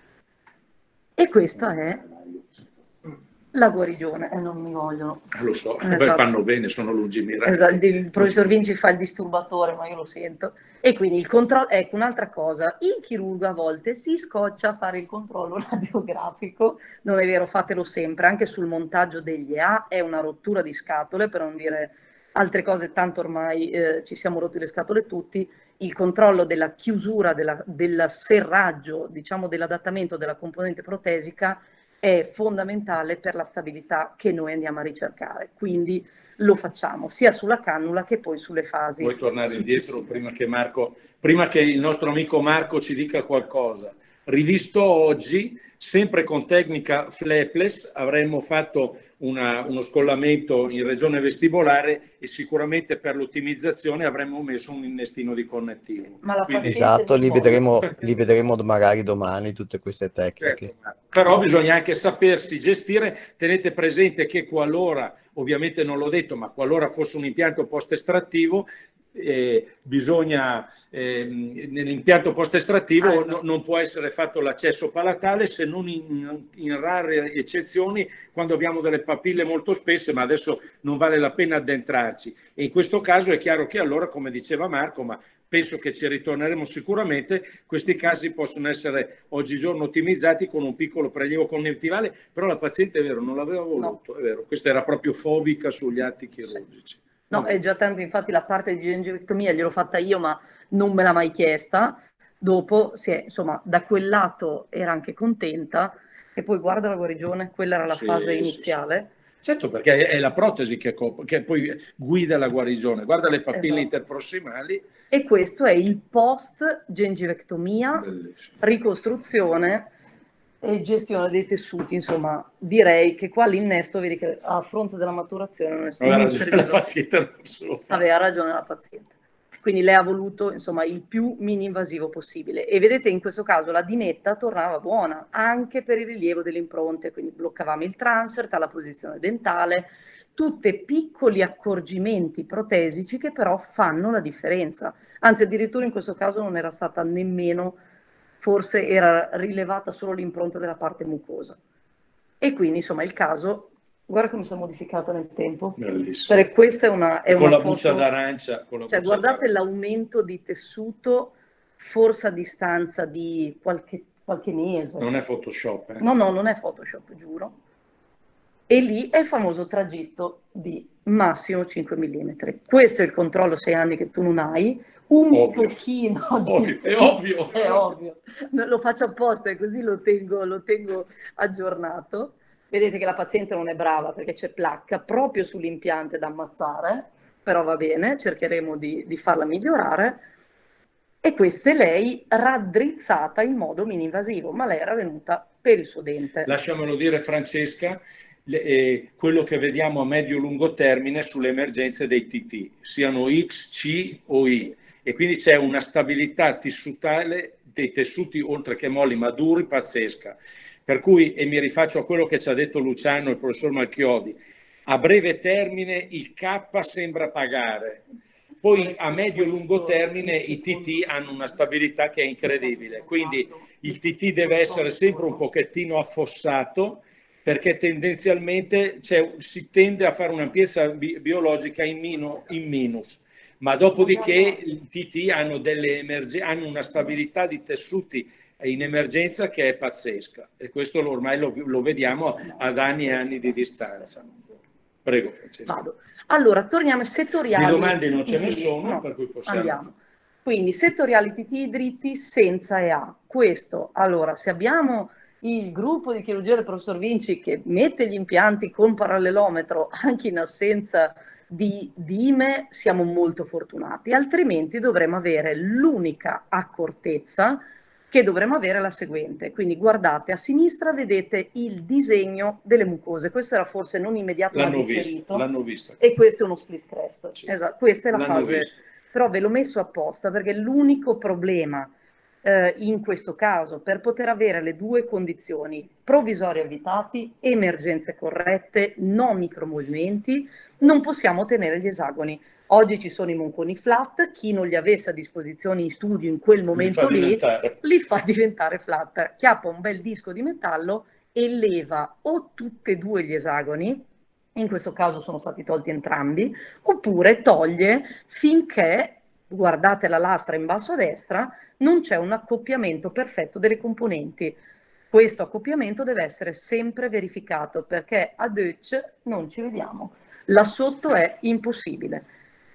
E questa è la guarigione, e eh, non mi vogliono. Lo so, esatto. Beh, fanno bene, sono lungimiranti. Esatto, il professor Vinci fa il disturbatore, ma io lo sento. E quindi il controllo, ecco un'altra cosa, il chirurgo a volte si scoccia a fare il controllo radiografico, non è vero, fatelo sempre, anche sul montaggio degli E A è una rottura di scatole, per non dire altre cose, tanto ormai eh, ci siamo rotti le scatole tutti. il controllo della chiusura, della, del serraggio, diciamo dell'adattamento della componente protesica è fondamentale per la stabilità che noi andiamo a ricercare. Quindi lo facciamo sia sulla cannula che poi sulle fasi Vuoi tornare successive. indietro prima che Marco, prima che il nostro amico Marco ci dica qualcosa? Rivisto oggi, sempre con tecnica flapless, avremmo fatto una, uno scollamento in regione vestibolare e sicuramente per l'ottimizzazione avremmo messo un innestino di connettivo. Ma la Quindi, Esatto, li può. vedremo, li vedremo magari domani tutte queste tecniche. certo, però bisogna anche sapersi gestire. Tenete presente che qualora, ovviamente non l'ho detto, ma qualora fosse un impianto post-estrattivo, eh, bisogna eh, nell'impianto post-estrattivo Ah, no, non può essere fatto l'accesso palatale se non in, in rare eccezioni, quando abbiamo delle papille molto spesse, ma adesso non vale la pena addentrarci. E in questo caso è chiaro che allora, come diceva Marco, ma penso che ci ritorneremo sicuramente, questi casi possono essere oggigiorno ottimizzati con un piccolo prelievo connettivale, però la paziente è vero, non l'aveva voluto, no. È vero, questa era proprio fobica sugli atti chirurgici. No, è già tanto, infatti la parte di gingivectomia gliel'ho fatta io, ma non me l'ha mai chiesta. Dopo, si è, insomma, da quel lato era anche contenta, e poi guarda la guarigione, quella era la sì, fase sì, iniziale. Sì. Certo, perché è la protesi che, che poi guida la guarigione. Guarda le papille esatto. interprossimali. E questo è il post gingivectomia, bellissimo. Ricostruzione e gestione dei tessuti. Insomma, direi che qua l'innesto, vedi che a fronte della maturazione non è stato non servito. La paziente non se lo fa. Aveva ragione la paziente. Quindi lei ha voluto, insomma, il più mini-invasivo possibile. E vedete, in questo caso la dimetta tornava buona, anche per il rilievo delle impronte, quindi bloccavamo il transert alla posizione dentale, tutti piccoli accorgimenti protesici che però fanno la differenza. Anzi, addirittura in questo caso non era stata nemmeno, forse era rilevata solo l'impronta della parte mucosa. E quindi, insomma, il caso... Guarda come si è modificata nel tempo. Bellissimo. Perché questa è una, è con una la foto... buccia d'arancia. Con la cioè, buccia guardate l'aumento di tessuto, forse a distanza di qualche, qualche mese. Non è Photoshop, eh? No, no, non è Photoshop, giuro. E lì è il famoso tragitto di massimo cinque millimetri. Questo è il controllo sei anni che tu non hai. Un ovvio. pochino ovvio. di... È ovvio. È ovvio. Lo faccio apposta e così lo tengo, lo tengo aggiornato. Vedete che la paziente non è brava perché c'è placca proprio sull'impiante da ammazzare, però va bene, cercheremo di, di farla migliorare. E questa è lei raddrizzata in modo mini-invasivo, ma lei era venuta per il suo dente. Lasciamelo dire, Francesca, le, eh, quello che vediamo a medio-lungo termine sulle emergenze dei T T, siano X, C o I. E quindi c'è una stabilità tissutale dei tessuti, oltre che molli maduri, pazzesca. Per cui, e mi rifaccio a quello che ci ha detto Luciano, il professor Malchiodi, a breve termine il K sembra pagare, poi a medio e lungo termine i T T hanno una stabilità che è incredibile, quindi il T T deve essere sempre un pochettino affossato, perché tendenzialmente si tende a fare un'ampiezza bi biologica in, mino, in minus, ma dopodiché i T T hanno, delle emerge hanno una stabilità di tessuti in emergenza che è pazzesca, e questo ormai lo, lo vediamo ad anni e anni di distanza. Prego, Francesca. Vado. Allora, torniamo ai settoriali. Di domande non ce ne sono, no, per cui possiamo... Andiamo. Quindi, settoriali T T dritti senza E A. Questo, allora, se abbiamo il gruppo di chirurgia del professor Vinci che mette gli impianti con parallelometro anche in assenza di dime, siamo molto fortunati, altrimenti dovremmo avere l'unica accortezza che dovremmo avere la seguente. Quindi guardate, a sinistra vedete il disegno delle mucose, questo era forse non immediato ma differito, l'hanno visto, e questo è uno split crest, sì. Esatto, questa è la fase, visto. Però ve l'ho messo apposta perché l'unico problema eh, in questo caso, per poter avere le due condizioni, provvisori avvitati, emergenze corrette, no micromovimenti, non possiamo ottenere gli esagoni. Oggi ci sono i monconi flat, chi non li avesse a disposizione in studio in quel momento li lì, diventare. li fa diventare flat. Chiappa un bel disco di metallo e leva o tutti e due gli esagoni, in questo caso sono stati tolti entrambi, oppure toglie finché, guardate la lastra in basso a destra, non c'è un accoppiamento perfetto delle componenti. Questo accoppiamento deve essere sempre verificato perché ad Deutsch non ci vediamo. Là sotto è impossibile.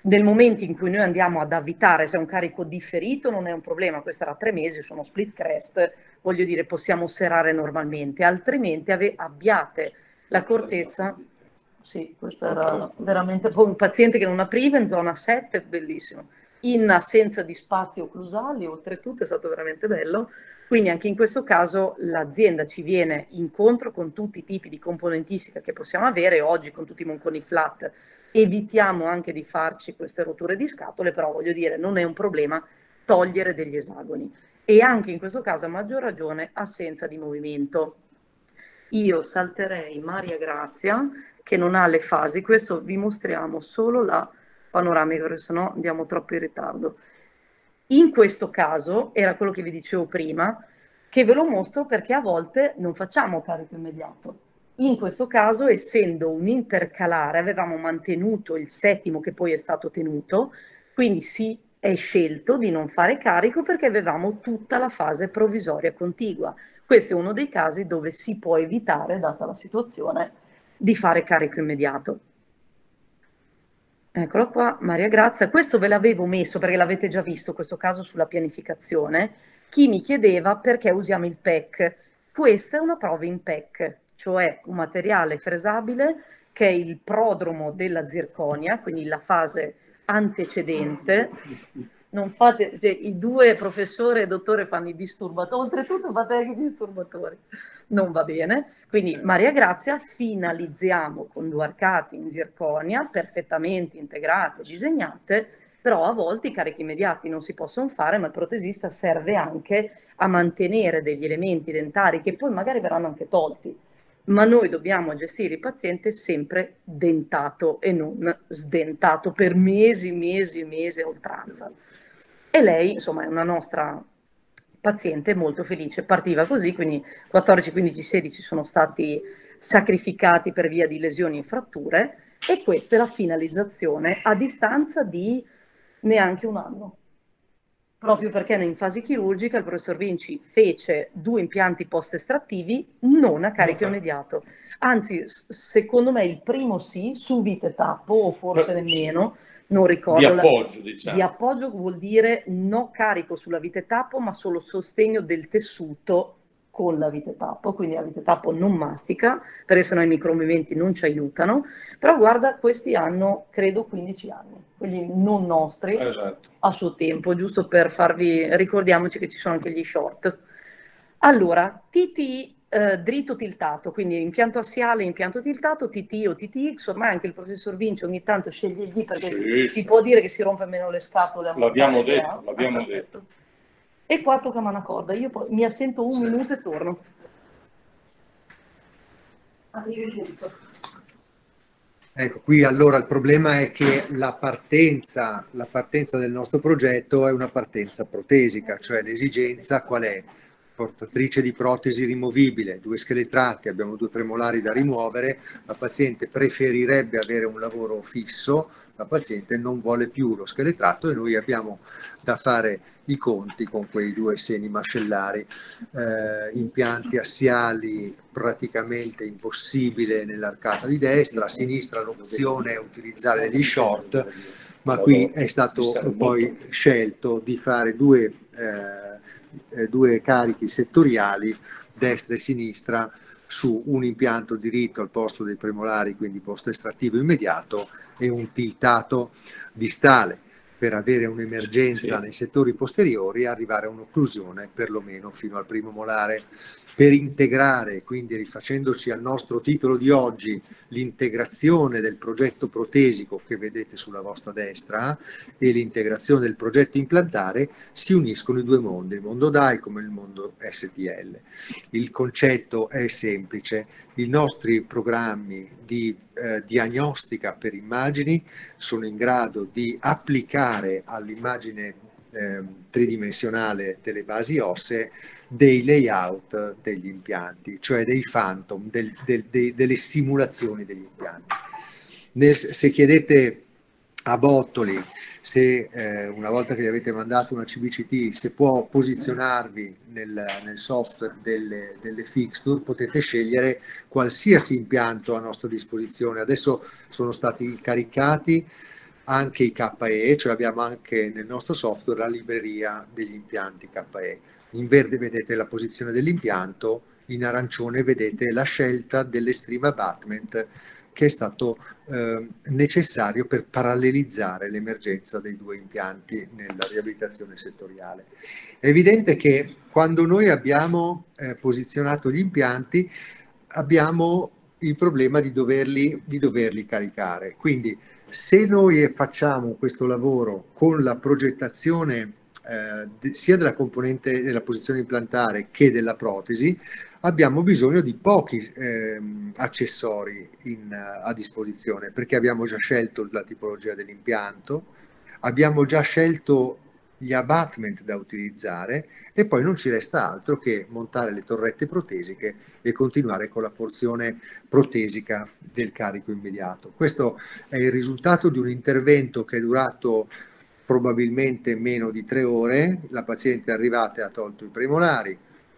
nel momento in cui noi andiamo ad avvitare, se è un carico differito non è un problema, questo era tre mesi, sono split crest, voglio dire, possiamo serrare normalmente, altrimenti ave- abbiate l'accortezza. Sì, questo era veramente un paziente che non apriva in zona sette, bellissimo, in assenza di spazi occlusali, oltretutto è stato veramente bello. Quindi anche in questo caso l'azienda ci viene incontro con tutti i tipi di componentistica che possiamo avere, oggi con tutti i monconi flat evitiamo anche di farci queste rotture di scatole, però voglio dire non è un problema togliere degli esagoni e anche in questo caso a maggior ragione assenza di movimento. Io salterei Maria Grazia che non ha le fasi, questo vi mostriamo solo la panoramica perché sennò andiamo troppo in ritardo. In questo caso era quello che vi dicevo prima, che ve lo mostro perché a volte non facciamo carico immediato. In questo caso, essendo un intercalare, avevamo mantenuto il settimo che poi è stato tenuto, quindi si è scelto di non fare carico perché avevamo tutta la fase provvisoria contigua. Questo è uno dei casi dove si può evitare, data la situazione, di fare carico immediato. Eccolo qua, Maria Grazia. Questo ve l'avevo messo perché l'avete già visto, questo caso sulla pianificazione. Chi mi chiedeva perché usiamo il P E C. Questa è una prova in P E C, cioè un materiale fresabile che è il prodromo della zirconia, quindi la fase antecedente. Non fate, cioè, i due professore e dottore fanno i disturbatori, oltretutto fate anche i disturbatori, non va bene. Quindi Maria Grazia finalizziamo con due arcate in zirconia perfettamente integrate, disegnate, però a volte i carichi immediati non si possono fare, ma il protesista serve anche a mantenere degli elementi dentari che poi magari verranno anche tolti, ma noi dobbiamo gestire il paziente sempre dentato e non sdentato per mesi, mesi e mesi a oltranza. E lei, insomma, è una nostra paziente molto felice, partiva così, quindi quattordici, quindici, sedici sono stati sacrificati per via di lesioni e fratture e questa è la finalizzazione a distanza di neanche un anno. Proprio perché in fase chirurgica il professor Vinci fece due impianti post-estrattivi non a carico immediato. Anzi, secondo me il primo sì, su vite tappo, o forse nemmeno, non ricordo. Di appoggio, diciamo. Di appoggio vuol dire no carico sulla vite tappo, ma solo sostegno del tessuto con la vite tappo, quindi la vite tappo non mastica, perché sennò i micromovimenti non ci aiutano. Però guarda, questi hanno, credo, quindici anni, quelli non nostri, esatto, a suo tempo, giusto per farvi, ricordiamoci che ci sono anche gli short. Allora, T T eh, dritto tiltato, quindi impianto assiale, impianto tiltato, T T o T T X, ormai anche il professor Vinci ogni tanto sceglie il D perché sì, si può dire che si rompe meno le scatole. L'abbiamo detto, l'abbiamo detto. E qua tocca a corda, io poi mi assento un minuto e torno. Ecco, qui allora il problema è che la partenza, la partenza del nostro progetto è una partenza protesica, cioè l'esigenza qual è? Portatrice di protesi rimovibile, due scheletrati, abbiamo due premolari da rimuovere, la paziente preferirebbe avere un lavoro fisso, la paziente non vuole più lo scheletrato e noi abbiamo da fare i conti con quei due seni mascellari, eh, impianti assiali praticamente impossibile nell'arcata di destra, a sinistra l'opzione è utilizzare degli short, ma qui è stato poi scelto di fare due, eh, due carichi settoriali, destra e sinistra, su un impianto diritto al posto dei premolari, quindi post estrattivo immediato, e un tiltato distale per avere un'emergenza sì. nei settori posteriori e arrivare a un'occlusione perlomeno fino al primo molare. Per integrare, quindi rifacendoci al nostro titolo di oggi, l'integrazione del progetto protesico che vedete sulla vostra destra e l'integrazione del progetto implantare, si uniscono i due mondi, il mondo D A I come il mondo S T L. Il concetto è semplice, i nostri programmi di eh, diagnostica per immagini sono in grado di applicare all'immagine eh, tridimensionale delle basi ossee dei layout degli impianti, cioè dei phantom, del, del, de, delle simulazioni degli impianti. Nel, se chiedete a Bottoli, se eh, una volta che gli avete mandato una C B C T, se può posizionarvi nel, nel software delle, delle fixture, potete scegliere qualsiasi impianto a nostra disposizione. Adesso sono stati caricati anche i K E, cioè abbiamo anche nel nostro software la libreria degli impianti K E. In verde vedete la posizione dell'impianto, in arancione vedete la scelta dell'Extreme Abutment che è stato eh, necessario per parallelizzare l'emergenza dei due impianti nella riabilitazione settoriale. È evidente che quando noi abbiamo eh, posizionato gli impianti abbiamo il problema di doverli, di doverli caricare. Quindi se noi facciamo questo lavoro con la progettazione eh, de, sia della componente della posizione implantare che della protesi, abbiamo bisogno di pochi eh, accessori in, a disposizione, perché abbiamo già scelto la tipologia dell'impianto, abbiamo già scelto gli abutment da utilizzare e poi non ci resta altro che montare le torrette protesiche e continuare con la porzione protesica del carico immediato. Questo è il risultato di un intervento che è durato probabilmente meno di tre ore. La paziente è arrivata e ha tolto i premolari,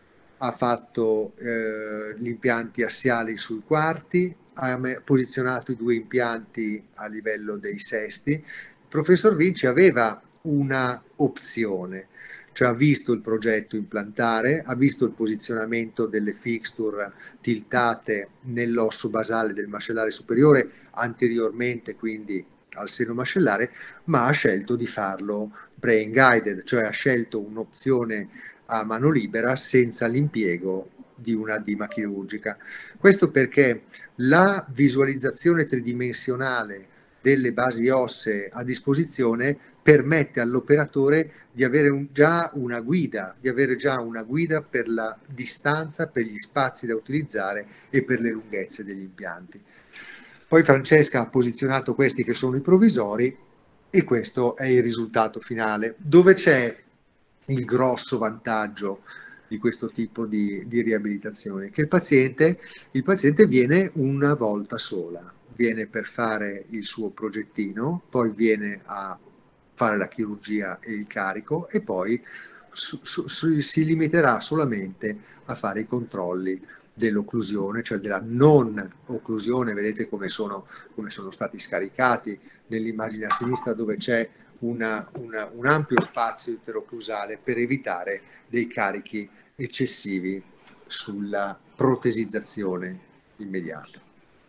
ha fatto eh, gli impianti assiali sui quarti, ha posizionato i due impianti a livello dei sesti. Il professor Vinci aveva una opzione, cioè ha visto il progetto implantare, ha visto il posizionamento delle fixture tiltate nell'osso basale del mascellare superiore anteriormente, quindi al seno mascellare, ma ha scelto di farlo brain guided, cioè ha scelto un'opzione a mano libera senza l'impiego di una dima chirurgica. Questo perché la visualizzazione tridimensionale delle basi ossee a disposizione permette all'operatore di avere un, già una guida, di avere già una guida per la distanza, per gli spazi da utilizzare e per le lunghezze degli impianti. Poi Francesca ha posizionato questi che sono i provvisori e questo è il risultato finale, dove c'è il grosso vantaggio di questo tipo di, di riabilitazione, che il paziente, il paziente viene una volta sola, viene per fare il suo progettino, poi viene a fare la chirurgia e il carico e poi su, su, su, si limiterà solamente a fare i controlli dell'occlusione, cioè della non occlusione. Vedete come sono, come sono stati scaricati nell'immagine a sinistra, dove c'è una, una, un ampio spazio interocclusale per evitare dei carichi eccessivi sulla protesizzazione immediata.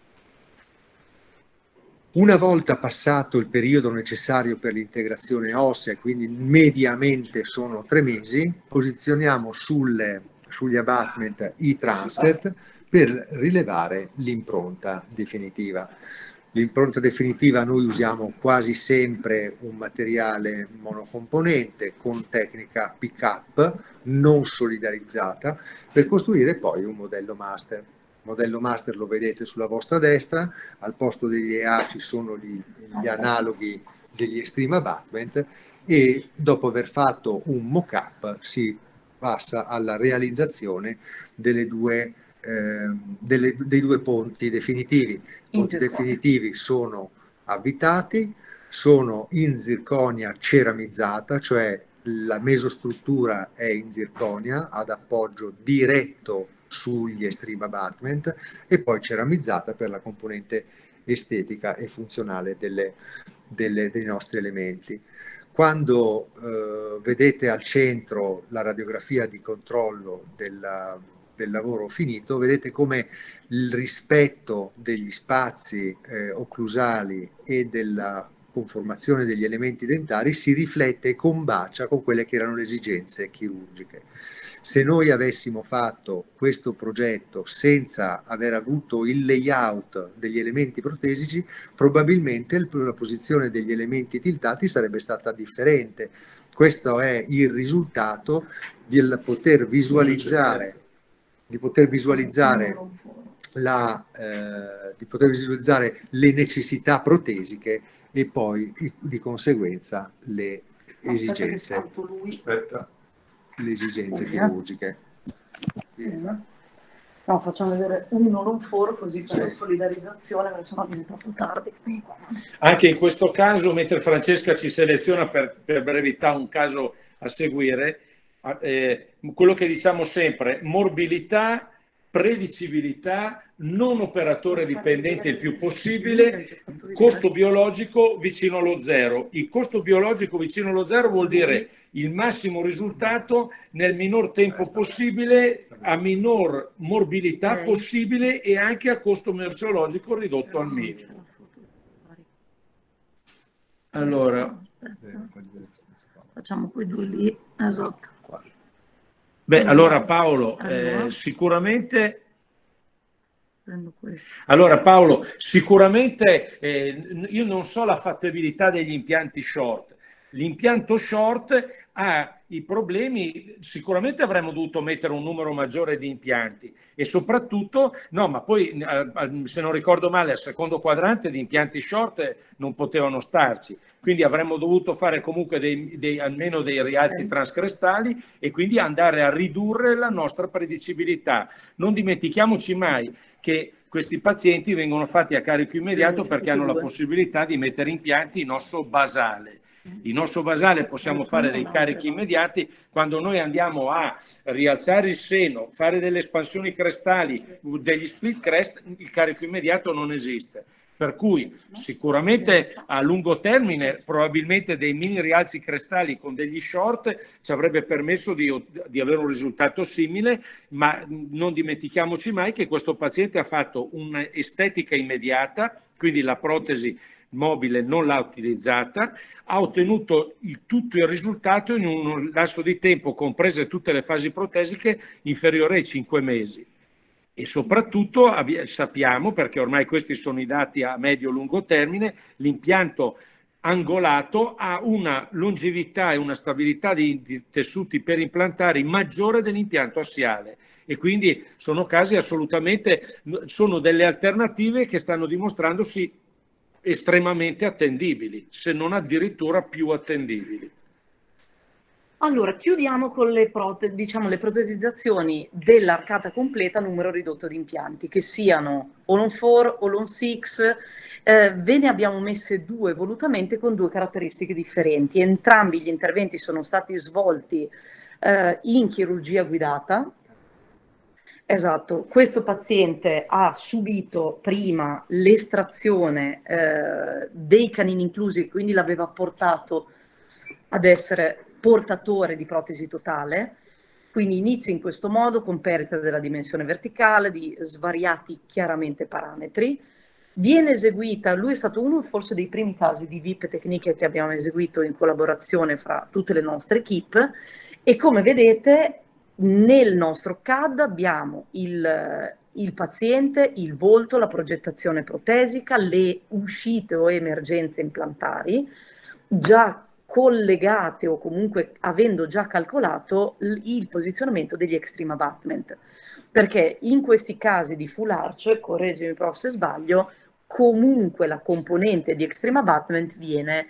Una volta passato il periodo necessario per l'integrazione ossea, quindi mediamente sono tre mesi, posizioniamo sulle, sugli abutment i transfert per rilevare l'impronta definitiva. L'impronta definitiva noi usiamo quasi sempre un materiale monocomponente con tecnica pick-up non solidarizzata per costruire poi un modello master. Il modello master lo vedete sulla vostra destra, al posto degli E A ci sono gli, gli analoghi degli Extreme Abutment e dopo aver fatto un mock-up si passa alla realizzazione delle due, eh, delle, dei due ponti definitivi. I ponti definitivi sono avvitati, sono in zirconia ceramizzata, cioè la mesostruttura è in zirconia ad appoggio diretto sugli Extreme Abutment e poi ceramizzata per la componente estetica e funzionale delle, delle, dei nostri elementi. Quando eh, vedete al centro la radiografia di controllo della, del lavoro finito, vedete come il rispetto degli spazi eh, occlusali e della conformazione degli elementi dentari si riflette e combacia con quelle che erano le esigenze chirurgiche. Se noi avessimo fatto questo progetto senza aver avuto il layout degli elementi protesici, probabilmente la posizione degli elementi tiltati sarebbe stata differente. Questo è il risultato del poter visualizzare, di poter visualizzare, la, eh, di poter visualizzare le necessità protesiche e poi di conseguenza le esigenze. Aspetta. le esigenze chirurgiche. No, facciamo vedere un non for così per sì. La solidarizzazione, perché sennò diventa troppo tardi. Anche in questo caso, mentre Francesca ci seleziona per, per brevità un caso a seguire, eh, quello che diciamo sempre, morbilità predicibilità, non operatore dipendente il più possibile, costo biologico vicino allo zero. Il costo biologico vicino allo zero vuol dire il massimo risultato nel minor tempo possibile, a minor morbilità possibile e anche a costo merceologico ridotto al minimo. Allora, facciamo quei due lì, esatto. Beh, allora Paolo, eh, sicuramente... Allora Paolo, sicuramente eh, io non so la fattibilità degli impianti short. L'impianto short ha i problemi, sicuramente avremmo dovuto mettere un numero maggiore di impianti e soprattutto, no, ma poi se non ricordo male al secondo quadrante di impianti short non potevano starci, quindi avremmo dovuto fare comunque dei, dei, almeno dei rialzi transcrestali e quindi andare a ridurre la nostra predicibilità. Non dimentichiamoci mai che questi pazienti vengono fatti a carico immediato perché hanno la possibilità di mettere impianti in osso basale. In osso basale possiamo fare dei carichi immediati. Quando noi andiamo a rialzare il seno, fare delle espansioni crestali, degli split crest, il carico immediato non esiste. Per cui sicuramente a lungo termine probabilmente dei mini rialzi crestali con degli short ci avrebbe permesso di, di avere un risultato simile, ma non dimentichiamoci mai che questo paziente ha fatto un'estetica immediata, quindi la protesi mobile non l'ha utilizzata, ha ottenuto il, tutto il risultato in un lasso di tempo, comprese tutte le fasi protesiche, inferiore ai cinque mesi. E soprattutto sappiamo, perché ormai questi sono i dati a medio-lungo termine, l'impianto angolato ha una longevità e una stabilità di, di tessuti perimplantari maggiore dell'impianto assiale. E quindi sono casi assolutamente, sono delle alternative che stanno dimostrandosi estremamente attendibili, se non addirittura più attendibili. Allora, chiudiamo con le, prote diciamo, le protesizzazioni dell'arcata completa a numero ridotto di impianti, che siano All on four, All on six. Eh, ve ne abbiamo messe due volutamente con due caratteristiche differenti. Entrambi gli interventi sono stati svolti eh, in chirurgia guidata. Esatto, questo paziente ha subito prima l'estrazione eh, dei canini inclusi, quindi l'aveva portato ad essere portatore di protesi totale, quindi inizia in questo modo con perdita della dimensione verticale di svariati chiaramente parametri. Viene eseguita, lui è stato uno forse dei primi casi di V I P tecniche che abbiamo eseguito in collaborazione fra tutte le nostre equip, e come vedete nel nostro C A D abbiamo il, il paziente, il volto, la progettazione protesica, le uscite o emergenze implantari, già collegate o comunque avendo già calcolato il, il posizionamento degli extreme abutment, perché in questi casi di full arch, correggimi prof se sbaglio, comunque la componente di extreme abutment viene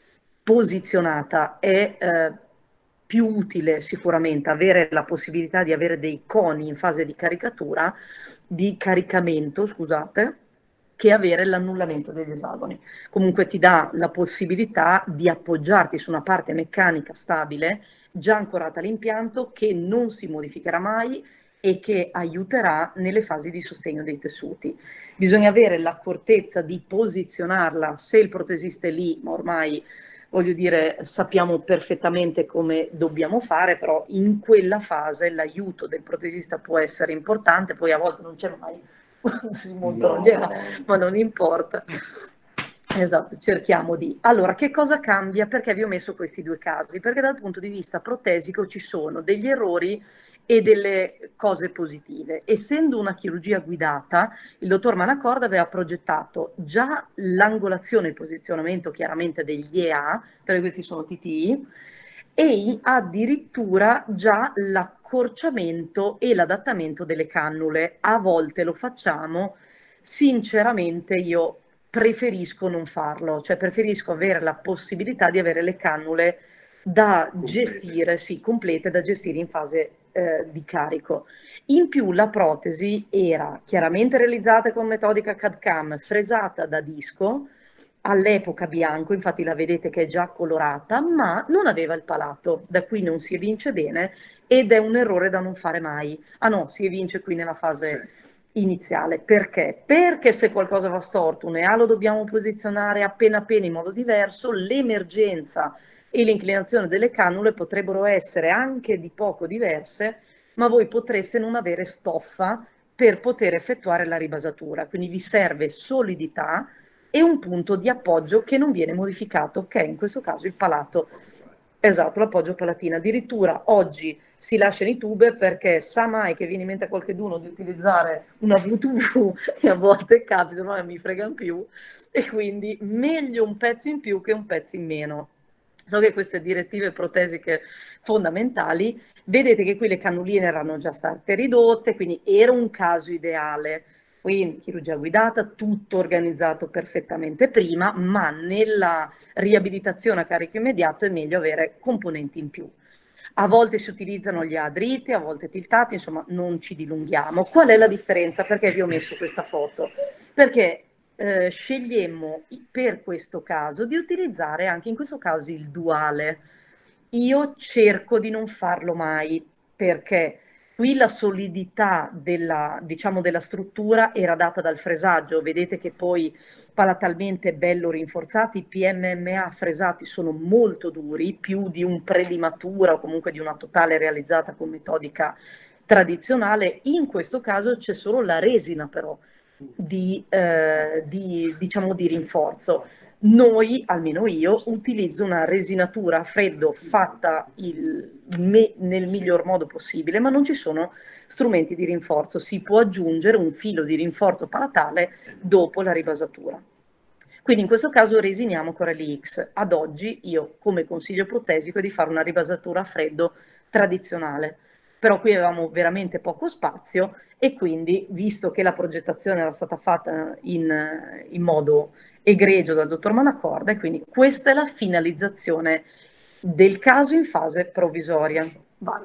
posizionata e eh, più utile sicuramente avere la possibilità di avere dei coni in fase di caricatura, di caricamento, scusate, che avere l'annullamento degli esagoni. Comunque ti dà la possibilità di appoggiarti su una parte meccanica stabile, già ancorata all'impianto, che non si modificherà mai e che aiuterà nelle fasi di sostegno dei tessuti. Bisogna avere l'accortezza di posizionarla, se il protesista è lì, ma ormai voglio dire, sappiamo perfettamente come dobbiamo fare, però in quella fase l'aiuto del protesista può essere importante, poi a volte non c'è mai quando si montano gli no. Ma non importa. Esatto, cerchiamo di... Allora, che cosa cambia? Perché vi ho messo questi due casi? Perché dal punto di vista protesico ci sono degli errori e delle cose positive. Essendo una chirurgia guidata, il dottor Manacorda aveva progettato già l'angolazione e il posizionamento chiaramente degli E A, perché questi sono T T I, e addirittura già l'accorciamento e l'adattamento delle cannule. A volte lo facciamo, sinceramente io preferisco non farlo, cioè preferisco avere la possibilità di avere le cannule da complete. gestire, sì, complete, da gestire in fase eh, di carico. In più la protesi era chiaramente realizzata con metodica C A D C A M, fresata da disco, all'epoca bianco, infatti la vedete che è già colorata, ma non aveva il palato, da qui non si evince bene, ed è un errore da non fare mai. Ah no, si evince qui nella fase sì. iniziale. Perché? Perché se qualcosa va storto, un E A lo dobbiamo posizionare appena appena in modo diverso, l'emergenza e l'inclinazione delle cannule potrebbero essere anche di poco diverse, ma voi potreste non avere stoffa per poter effettuare la ribasatura. Quindi vi serve solidità e un punto di appoggio che non viene modificato, che è in questo caso il palato. Esatto, l'appoggio palatino. Addirittura oggi si lasciano i tuber perché sa mai che viene in mente a qualcuno di utilizzare una V T V e a volte capita, ma mi fregano più, e quindi meglio un pezzo in più che un pezzo in meno. So che queste direttive protesiche fondamentali, vedete che qui le cannuline erano già state ridotte, quindi era un caso ideale. Quindi chirurgia guidata, tutto organizzato perfettamente prima, ma nella riabilitazione a carico immediato è meglio avere componenti in più. A volte si utilizzano gli A dritti, a volte tiltati, insomma non ci dilunghiamo. Qual è la differenza? Perché vi ho messo questa foto? Perché eh, scegliemmo per questo caso di utilizzare anche in questo caso il duale. Io cerco di non farlo mai perché qui la solidità della, diciamo, della struttura era data dal fresaggio. Vedete che poi palatalmente bello rinforzati, i P M M A fresati sono molto duri, più di un prelimatura o comunque di una totale realizzata con metodica tradizionale. In questo caso c'è solo la resina però di, eh, di, diciamo, di rinforzo. Noi, almeno io, utilizzo una resinatura a freddo fatta il, me, nel miglior modo possibile, ma non ci sono strumenti di rinforzo. Si può aggiungere un filo di rinforzo palatale dopo la ribasatura. Quindi in questo caso resiniamo Corelli X. Ad oggi io, come consiglio protesico, è di fare una ribasatura a freddo tradizionale. Però qui avevamo veramente poco spazio e quindi, visto che la progettazione era stata fatta in, in modo egregio dal dottor Manacorda, e quindi questa è la finalizzazione del caso in fase provvisoria. Vai.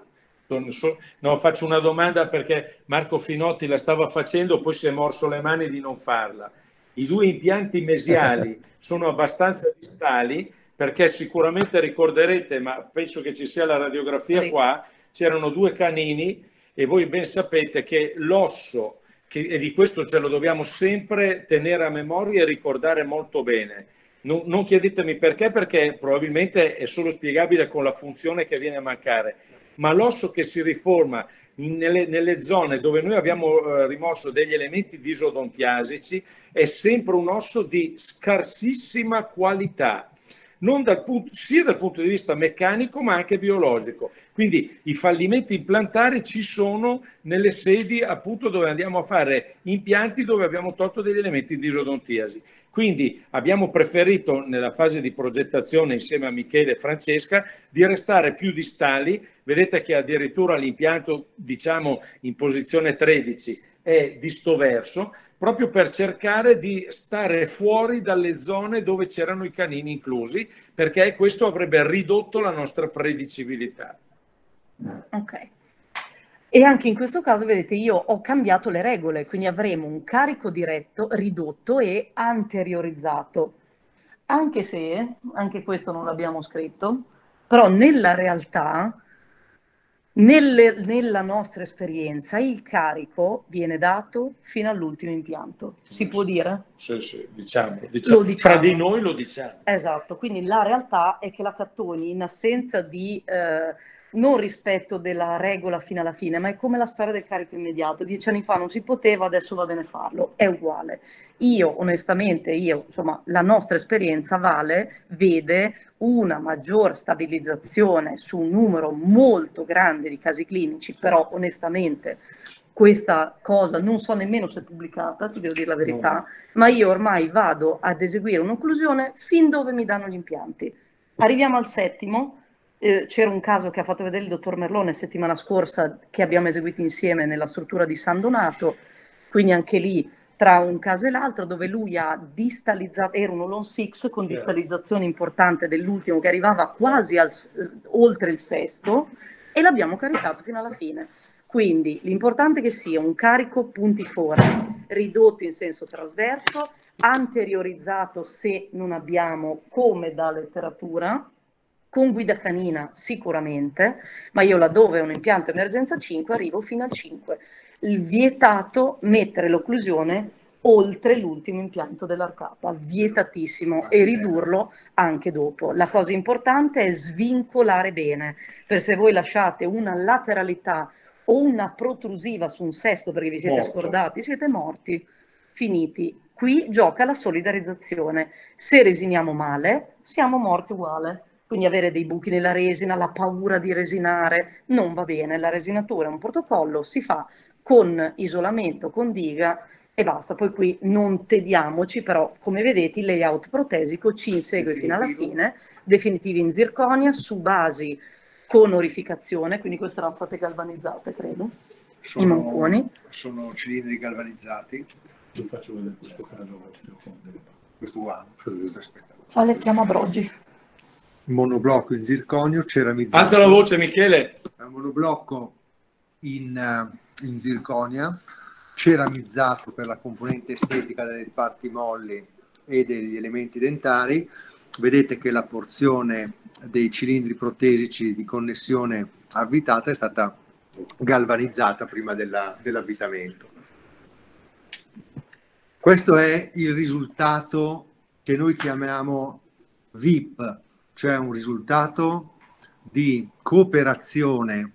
No, faccio una domanda perché Marco Finotti la stava facendo, poi si è morso le mani di non farla. I due impianti mesiali sono abbastanza distali perché sicuramente ricorderete, ma penso che ci sia la radiografia sì. qua, c'erano due canini e voi ben sapete che l'osso, che, e di questo ce lo dobbiamo sempre tenere a memoria e ricordare molto bene. Non, non chiedetemi perché, perché probabilmente è solo spiegabile con la funzione che viene a mancare, ma l'osso che si riforma nelle, nelle zone dove noi abbiamo eh, rimosso degli elementi disodontiasici è sempre un osso di scarsissima qualità. Non dal punto, sia dal punto di vista meccanico ma anche biologico. Quindi i fallimenti implantari ci sono nelle sedi appunto dove andiamo a fare impianti dove abbiamo tolto degli elementi di disodontiasi. Quindi abbiamo preferito nella fase di progettazione insieme a Michele e Francesca di restare più distali. Vedete che addirittura l'impianto diciamo in posizione tredici è di sto verso, proprio per cercare di stare fuori dalle zone dove c'erano i canini inclusi, perché questo avrebbe ridotto la nostra predicibilità. Ok. E anche in questo caso, vedete, io ho cambiato le regole, quindi avremo un carico diretto, ridotto e anteriorizzato. Anche se, anche questo non l'abbiamo scritto, però nella realtà, nelle, nella nostra esperienza, il carico viene dato fino all'ultimo impianto. Si può dire? Sì, sì, diciamo, diciamo. Lo diciamo. Fra di noi lo diciamo. Esatto, quindi la realtà è che la Cattoni, in assenza di eh, non rispetto della regola fino alla fine, ma è come la storia del carico immediato. Dieci anni fa non si poteva, adesso va bene farlo, è uguale. Io, onestamente, io, insomma, la nostra esperienza vale, vede una maggior stabilizzazione su un numero molto grande di casi clinici, però onestamente questa cosa non so nemmeno se è pubblicata, ti devo dire la verità, no. Ma io ormai vado ad eseguire un'occlusione fin dove mi danno gli impianti. Arriviamo al settimo, eh, c'era un caso che ha fatto vedere il dottor Merlone settimana scorsa che abbiamo eseguito insieme nella struttura di San Donato, quindi anche lì tra un caso e l'altro, dove lui ha distalizzato, era un Olon six con distalizzazione importante dell'ultimo che arrivava quasi al, oltre il sesto, e l'abbiamo caricato fino alla fine. Quindi l'importante è che sia un carico puntiforme, ridotto in senso trasverso, anteriorizzato se non abbiamo, come da letteratura, con guida canina sicuramente, ma io laddove ho un impianto emergenza cinque arrivo fino al cinque. Il vietato mettere l'occlusione oltre l'ultimo impianto dell'arcata, vietatissimo, e ridurlo anche dopo. La cosa importante è svincolare bene, per se voi lasciate una lateralità o una protrusiva su un sesto perché vi siete Morto. scordati, siete morti, finiti. Qui gioca la solidarizzazione. Se resiniamo male, siamo morti uguale. Quindi avere dei buchi nella resina, la paura di resinare, non va bene. La resinatura è un protocollo, si fa con isolamento, con diga e basta. Poi qui non tediamoci, però come vedete il layout protesico ci insegue fino alla fine, definitivi in zirconia, su basi con orificazione, quindi queste erano state galvanizzate, credo, sono, i manconi. Sono cilindri galvanizzati. Vi faccio vedere questo caso. Questo qua, aspetta. Fale chiama Broggi. Monoblocco in zirconio, ceramizzato. Alza la voce, Michele. È un monoblocco in, uh, in zirconia, ceramizzato per la componente estetica delle parti molli e degli elementi dentari. Vedete che la porzione dei cilindri protesici di connessione avvitata è stata galvanizzata prima della, dell'avvitamento. Questo è il risultato che noi chiamiamo V I P, cioè un risultato di cooperazione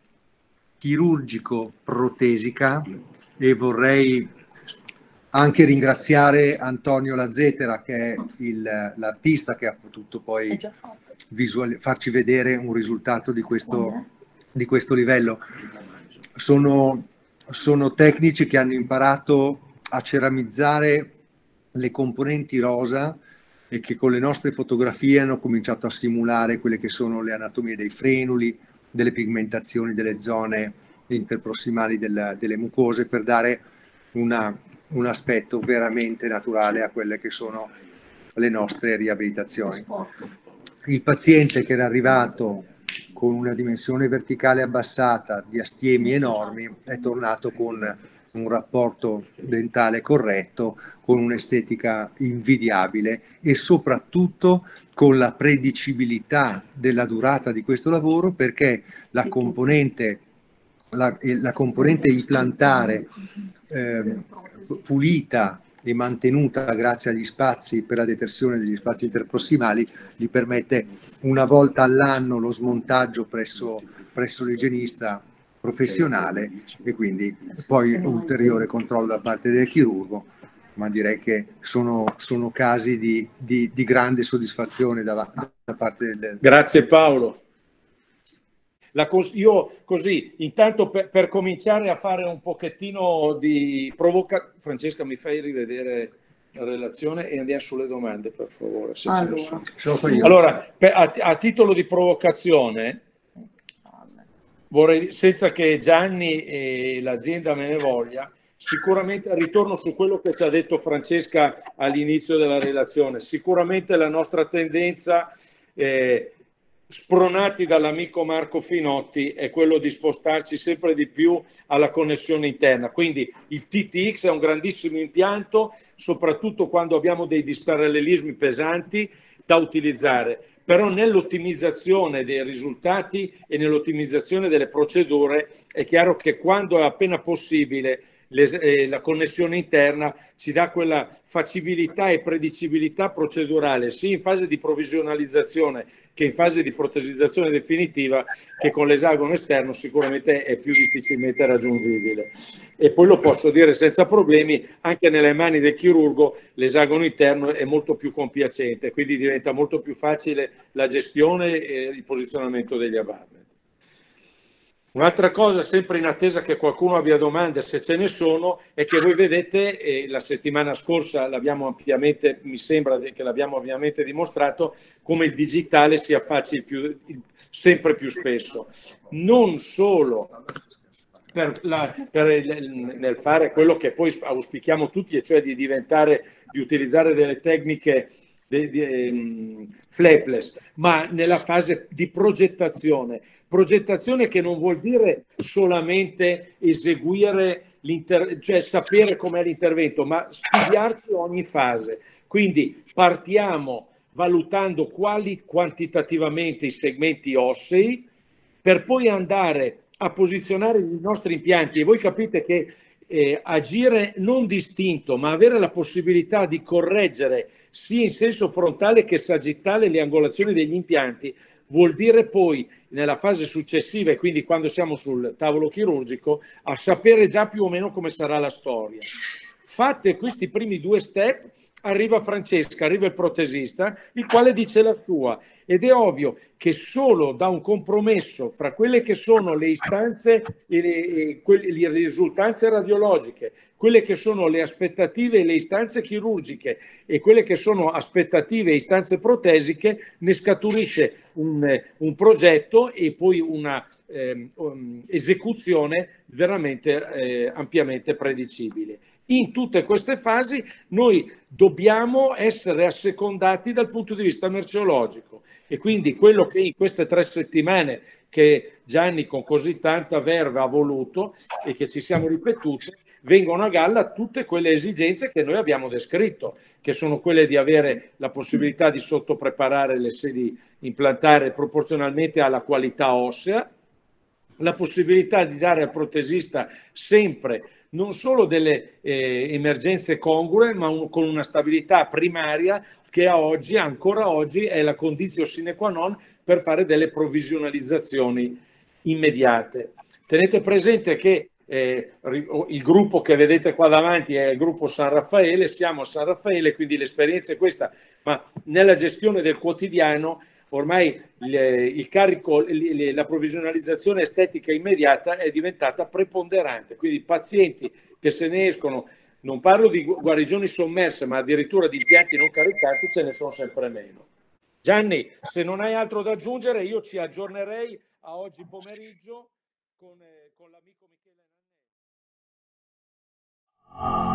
chirurgico-protesica, e vorrei anche ringraziare Antonio Lazzetera, che è l'artista che ha potuto poi farci vedere un risultato di questo, di questo livello. Sono, sono tecnici che hanno imparato a ceramizzare le componenti rosa e che con le nostre fotografie hanno cominciato a simulare quelle che sono le anatomie dei frenuli, delle pigmentazioni delle zone interprossimali del, delle mucose, per dare una, un aspetto veramente naturale a quelle che sono le nostre riabilitazioni. Il paziente che era arrivato con una dimensione verticale abbassata, di astiemi enormi, è tornato con un rapporto dentale corretto, con un'estetica invidiabile e soprattutto con la predicibilità della durata di questo lavoro, perché la componente, la, la componente implantare eh, pulita e mantenuta grazie agli spazi per la detersione degli spazi interprossimali gli permette una volta all'anno lo smontaggio presso, presso l'igienista professionale, e quindi poi ulteriore controllo da parte del chirurgo, ma direi che sono, sono casi di, di, di grande soddisfazione da, da parte del... Grazie Paolo. La cos io così, intanto per, per cominciare a fare un pochettino di provoca... Francesca, mi fai rivedere la relazione e andiamo sulle domande, per favore, se allora. ce ne sono. Allora, per, a, a titolo di provocazione, vorrei, senza che Gianni e l'azienda me ne voglia, sicuramente ritorno su quello che ci ha detto Francesca all'inizio della relazione. Sicuramente la nostra tendenza, eh, spronati dall'amico Marco Finotti, è quello di spostarci sempre di più alla connessione interna. Quindi il T T X è un grandissimo impianto, soprattutto quando abbiamo dei disparallelismi pesanti da utilizzare. Però nell'ottimizzazione dei risultati e nell'ottimizzazione delle procedure è chiaro che quando è appena possibile le, eh, la connessione interna ci dà quella facilità e predicibilità procedurale sia in fase di provvisionalizzazione che in fase di protesizzazione definitiva, che con l'esagono esterno sicuramente è più difficilmente raggiungibile. E poi lo posso dire senza problemi, anche nelle mani del chirurgo l'esagono interno è molto più compiacente, quindi diventa molto più facile la gestione e il posizionamento degli abutment. Un'altra cosa, sempre in attesa che qualcuno abbia domande, se ce ne sono, è che voi vedete, e la settimana scorsa l'abbiamo ampiamente, mi sembra che l'abbiamo ampiamente dimostrato, come il digitale si affacci più, sempre più spesso. Non solo per, la, per il, nel fare quello che poi auspichiamo tutti, e cioè di diventare, di utilizzare delle tecniche di, di, um, flapless, ma nella fase di progettazione. Progettazione che non vuol dire solamente eseguire, cioè sapere com'è l'intervento, ma studiarci ogni fase. Quindi partiamo valutando quali quantitativamente i segmenti ossei, per poi andare a posizionare i nostri impianti. E voi capite che eh, agire non distinto, ma avere la possibilità di correggere sia in senso frontale che sagittale le angolazioni degli impianti, vuol dire poi nella fase successiva, e quindi quando siamo sul tavolo chirurgico, a sapere già più o meno come sarà la storia. Fatte questi primi due step, arriva Francesca, arriva il protesista, il quale dice la sua, ed è ovvio che solo da un compromesso fra quelle che sono le istanze e le, e quelle, le risultanze radiologiche, quelle che sono le aspettative e le istanze chirurgiche e quelle che sono aspettative e istanze protesiche, ne scaturisce un, un progetto e poi una eh, um, esecuzione veramente eh, ampiamente predicibile. In tutte queste fasi noi dobbiamo essere assecondati dal punto di vista merceologico, e quindi quello che in queste tre settimane che Gianni con così tanta verve ha voluto e che ci siamo ripetute, vengono a galla tutte quelle esigenze che noi abbiamo descritto, che sono quelle di avere la possibilità di sottopreparare le sedi implantare proporzionalmente alla qualità ossea, la possibilità di dare al protesista sempre non solo delle eh, emergenze congrue, ma un, con una stabilità primaria che a oggi, ancora oggi, è la condizione sine qua non per fare delle provvisionalizzazioni immediate. Tenete presente che eh, il gruppo che vedete qua davanti è il gruppo San Raffaele, siamo a San Raffaele, quindi l'esperienza è questa, ma nella gestione del quotidiano ormai il, il carico, il, la provvisionalizzazione estetica immediata è diventata preponderante, quindi i pazienti che se ne escono, non parlo di guarigioni sommerse, ma addirittura di impianti non caricati, ce ne sono sempre meno. Gianni, se non hai altro da aggiungere, io ci aggiornerei a oggi pomeriggio con, eh, con l'amico Michele Nannelli.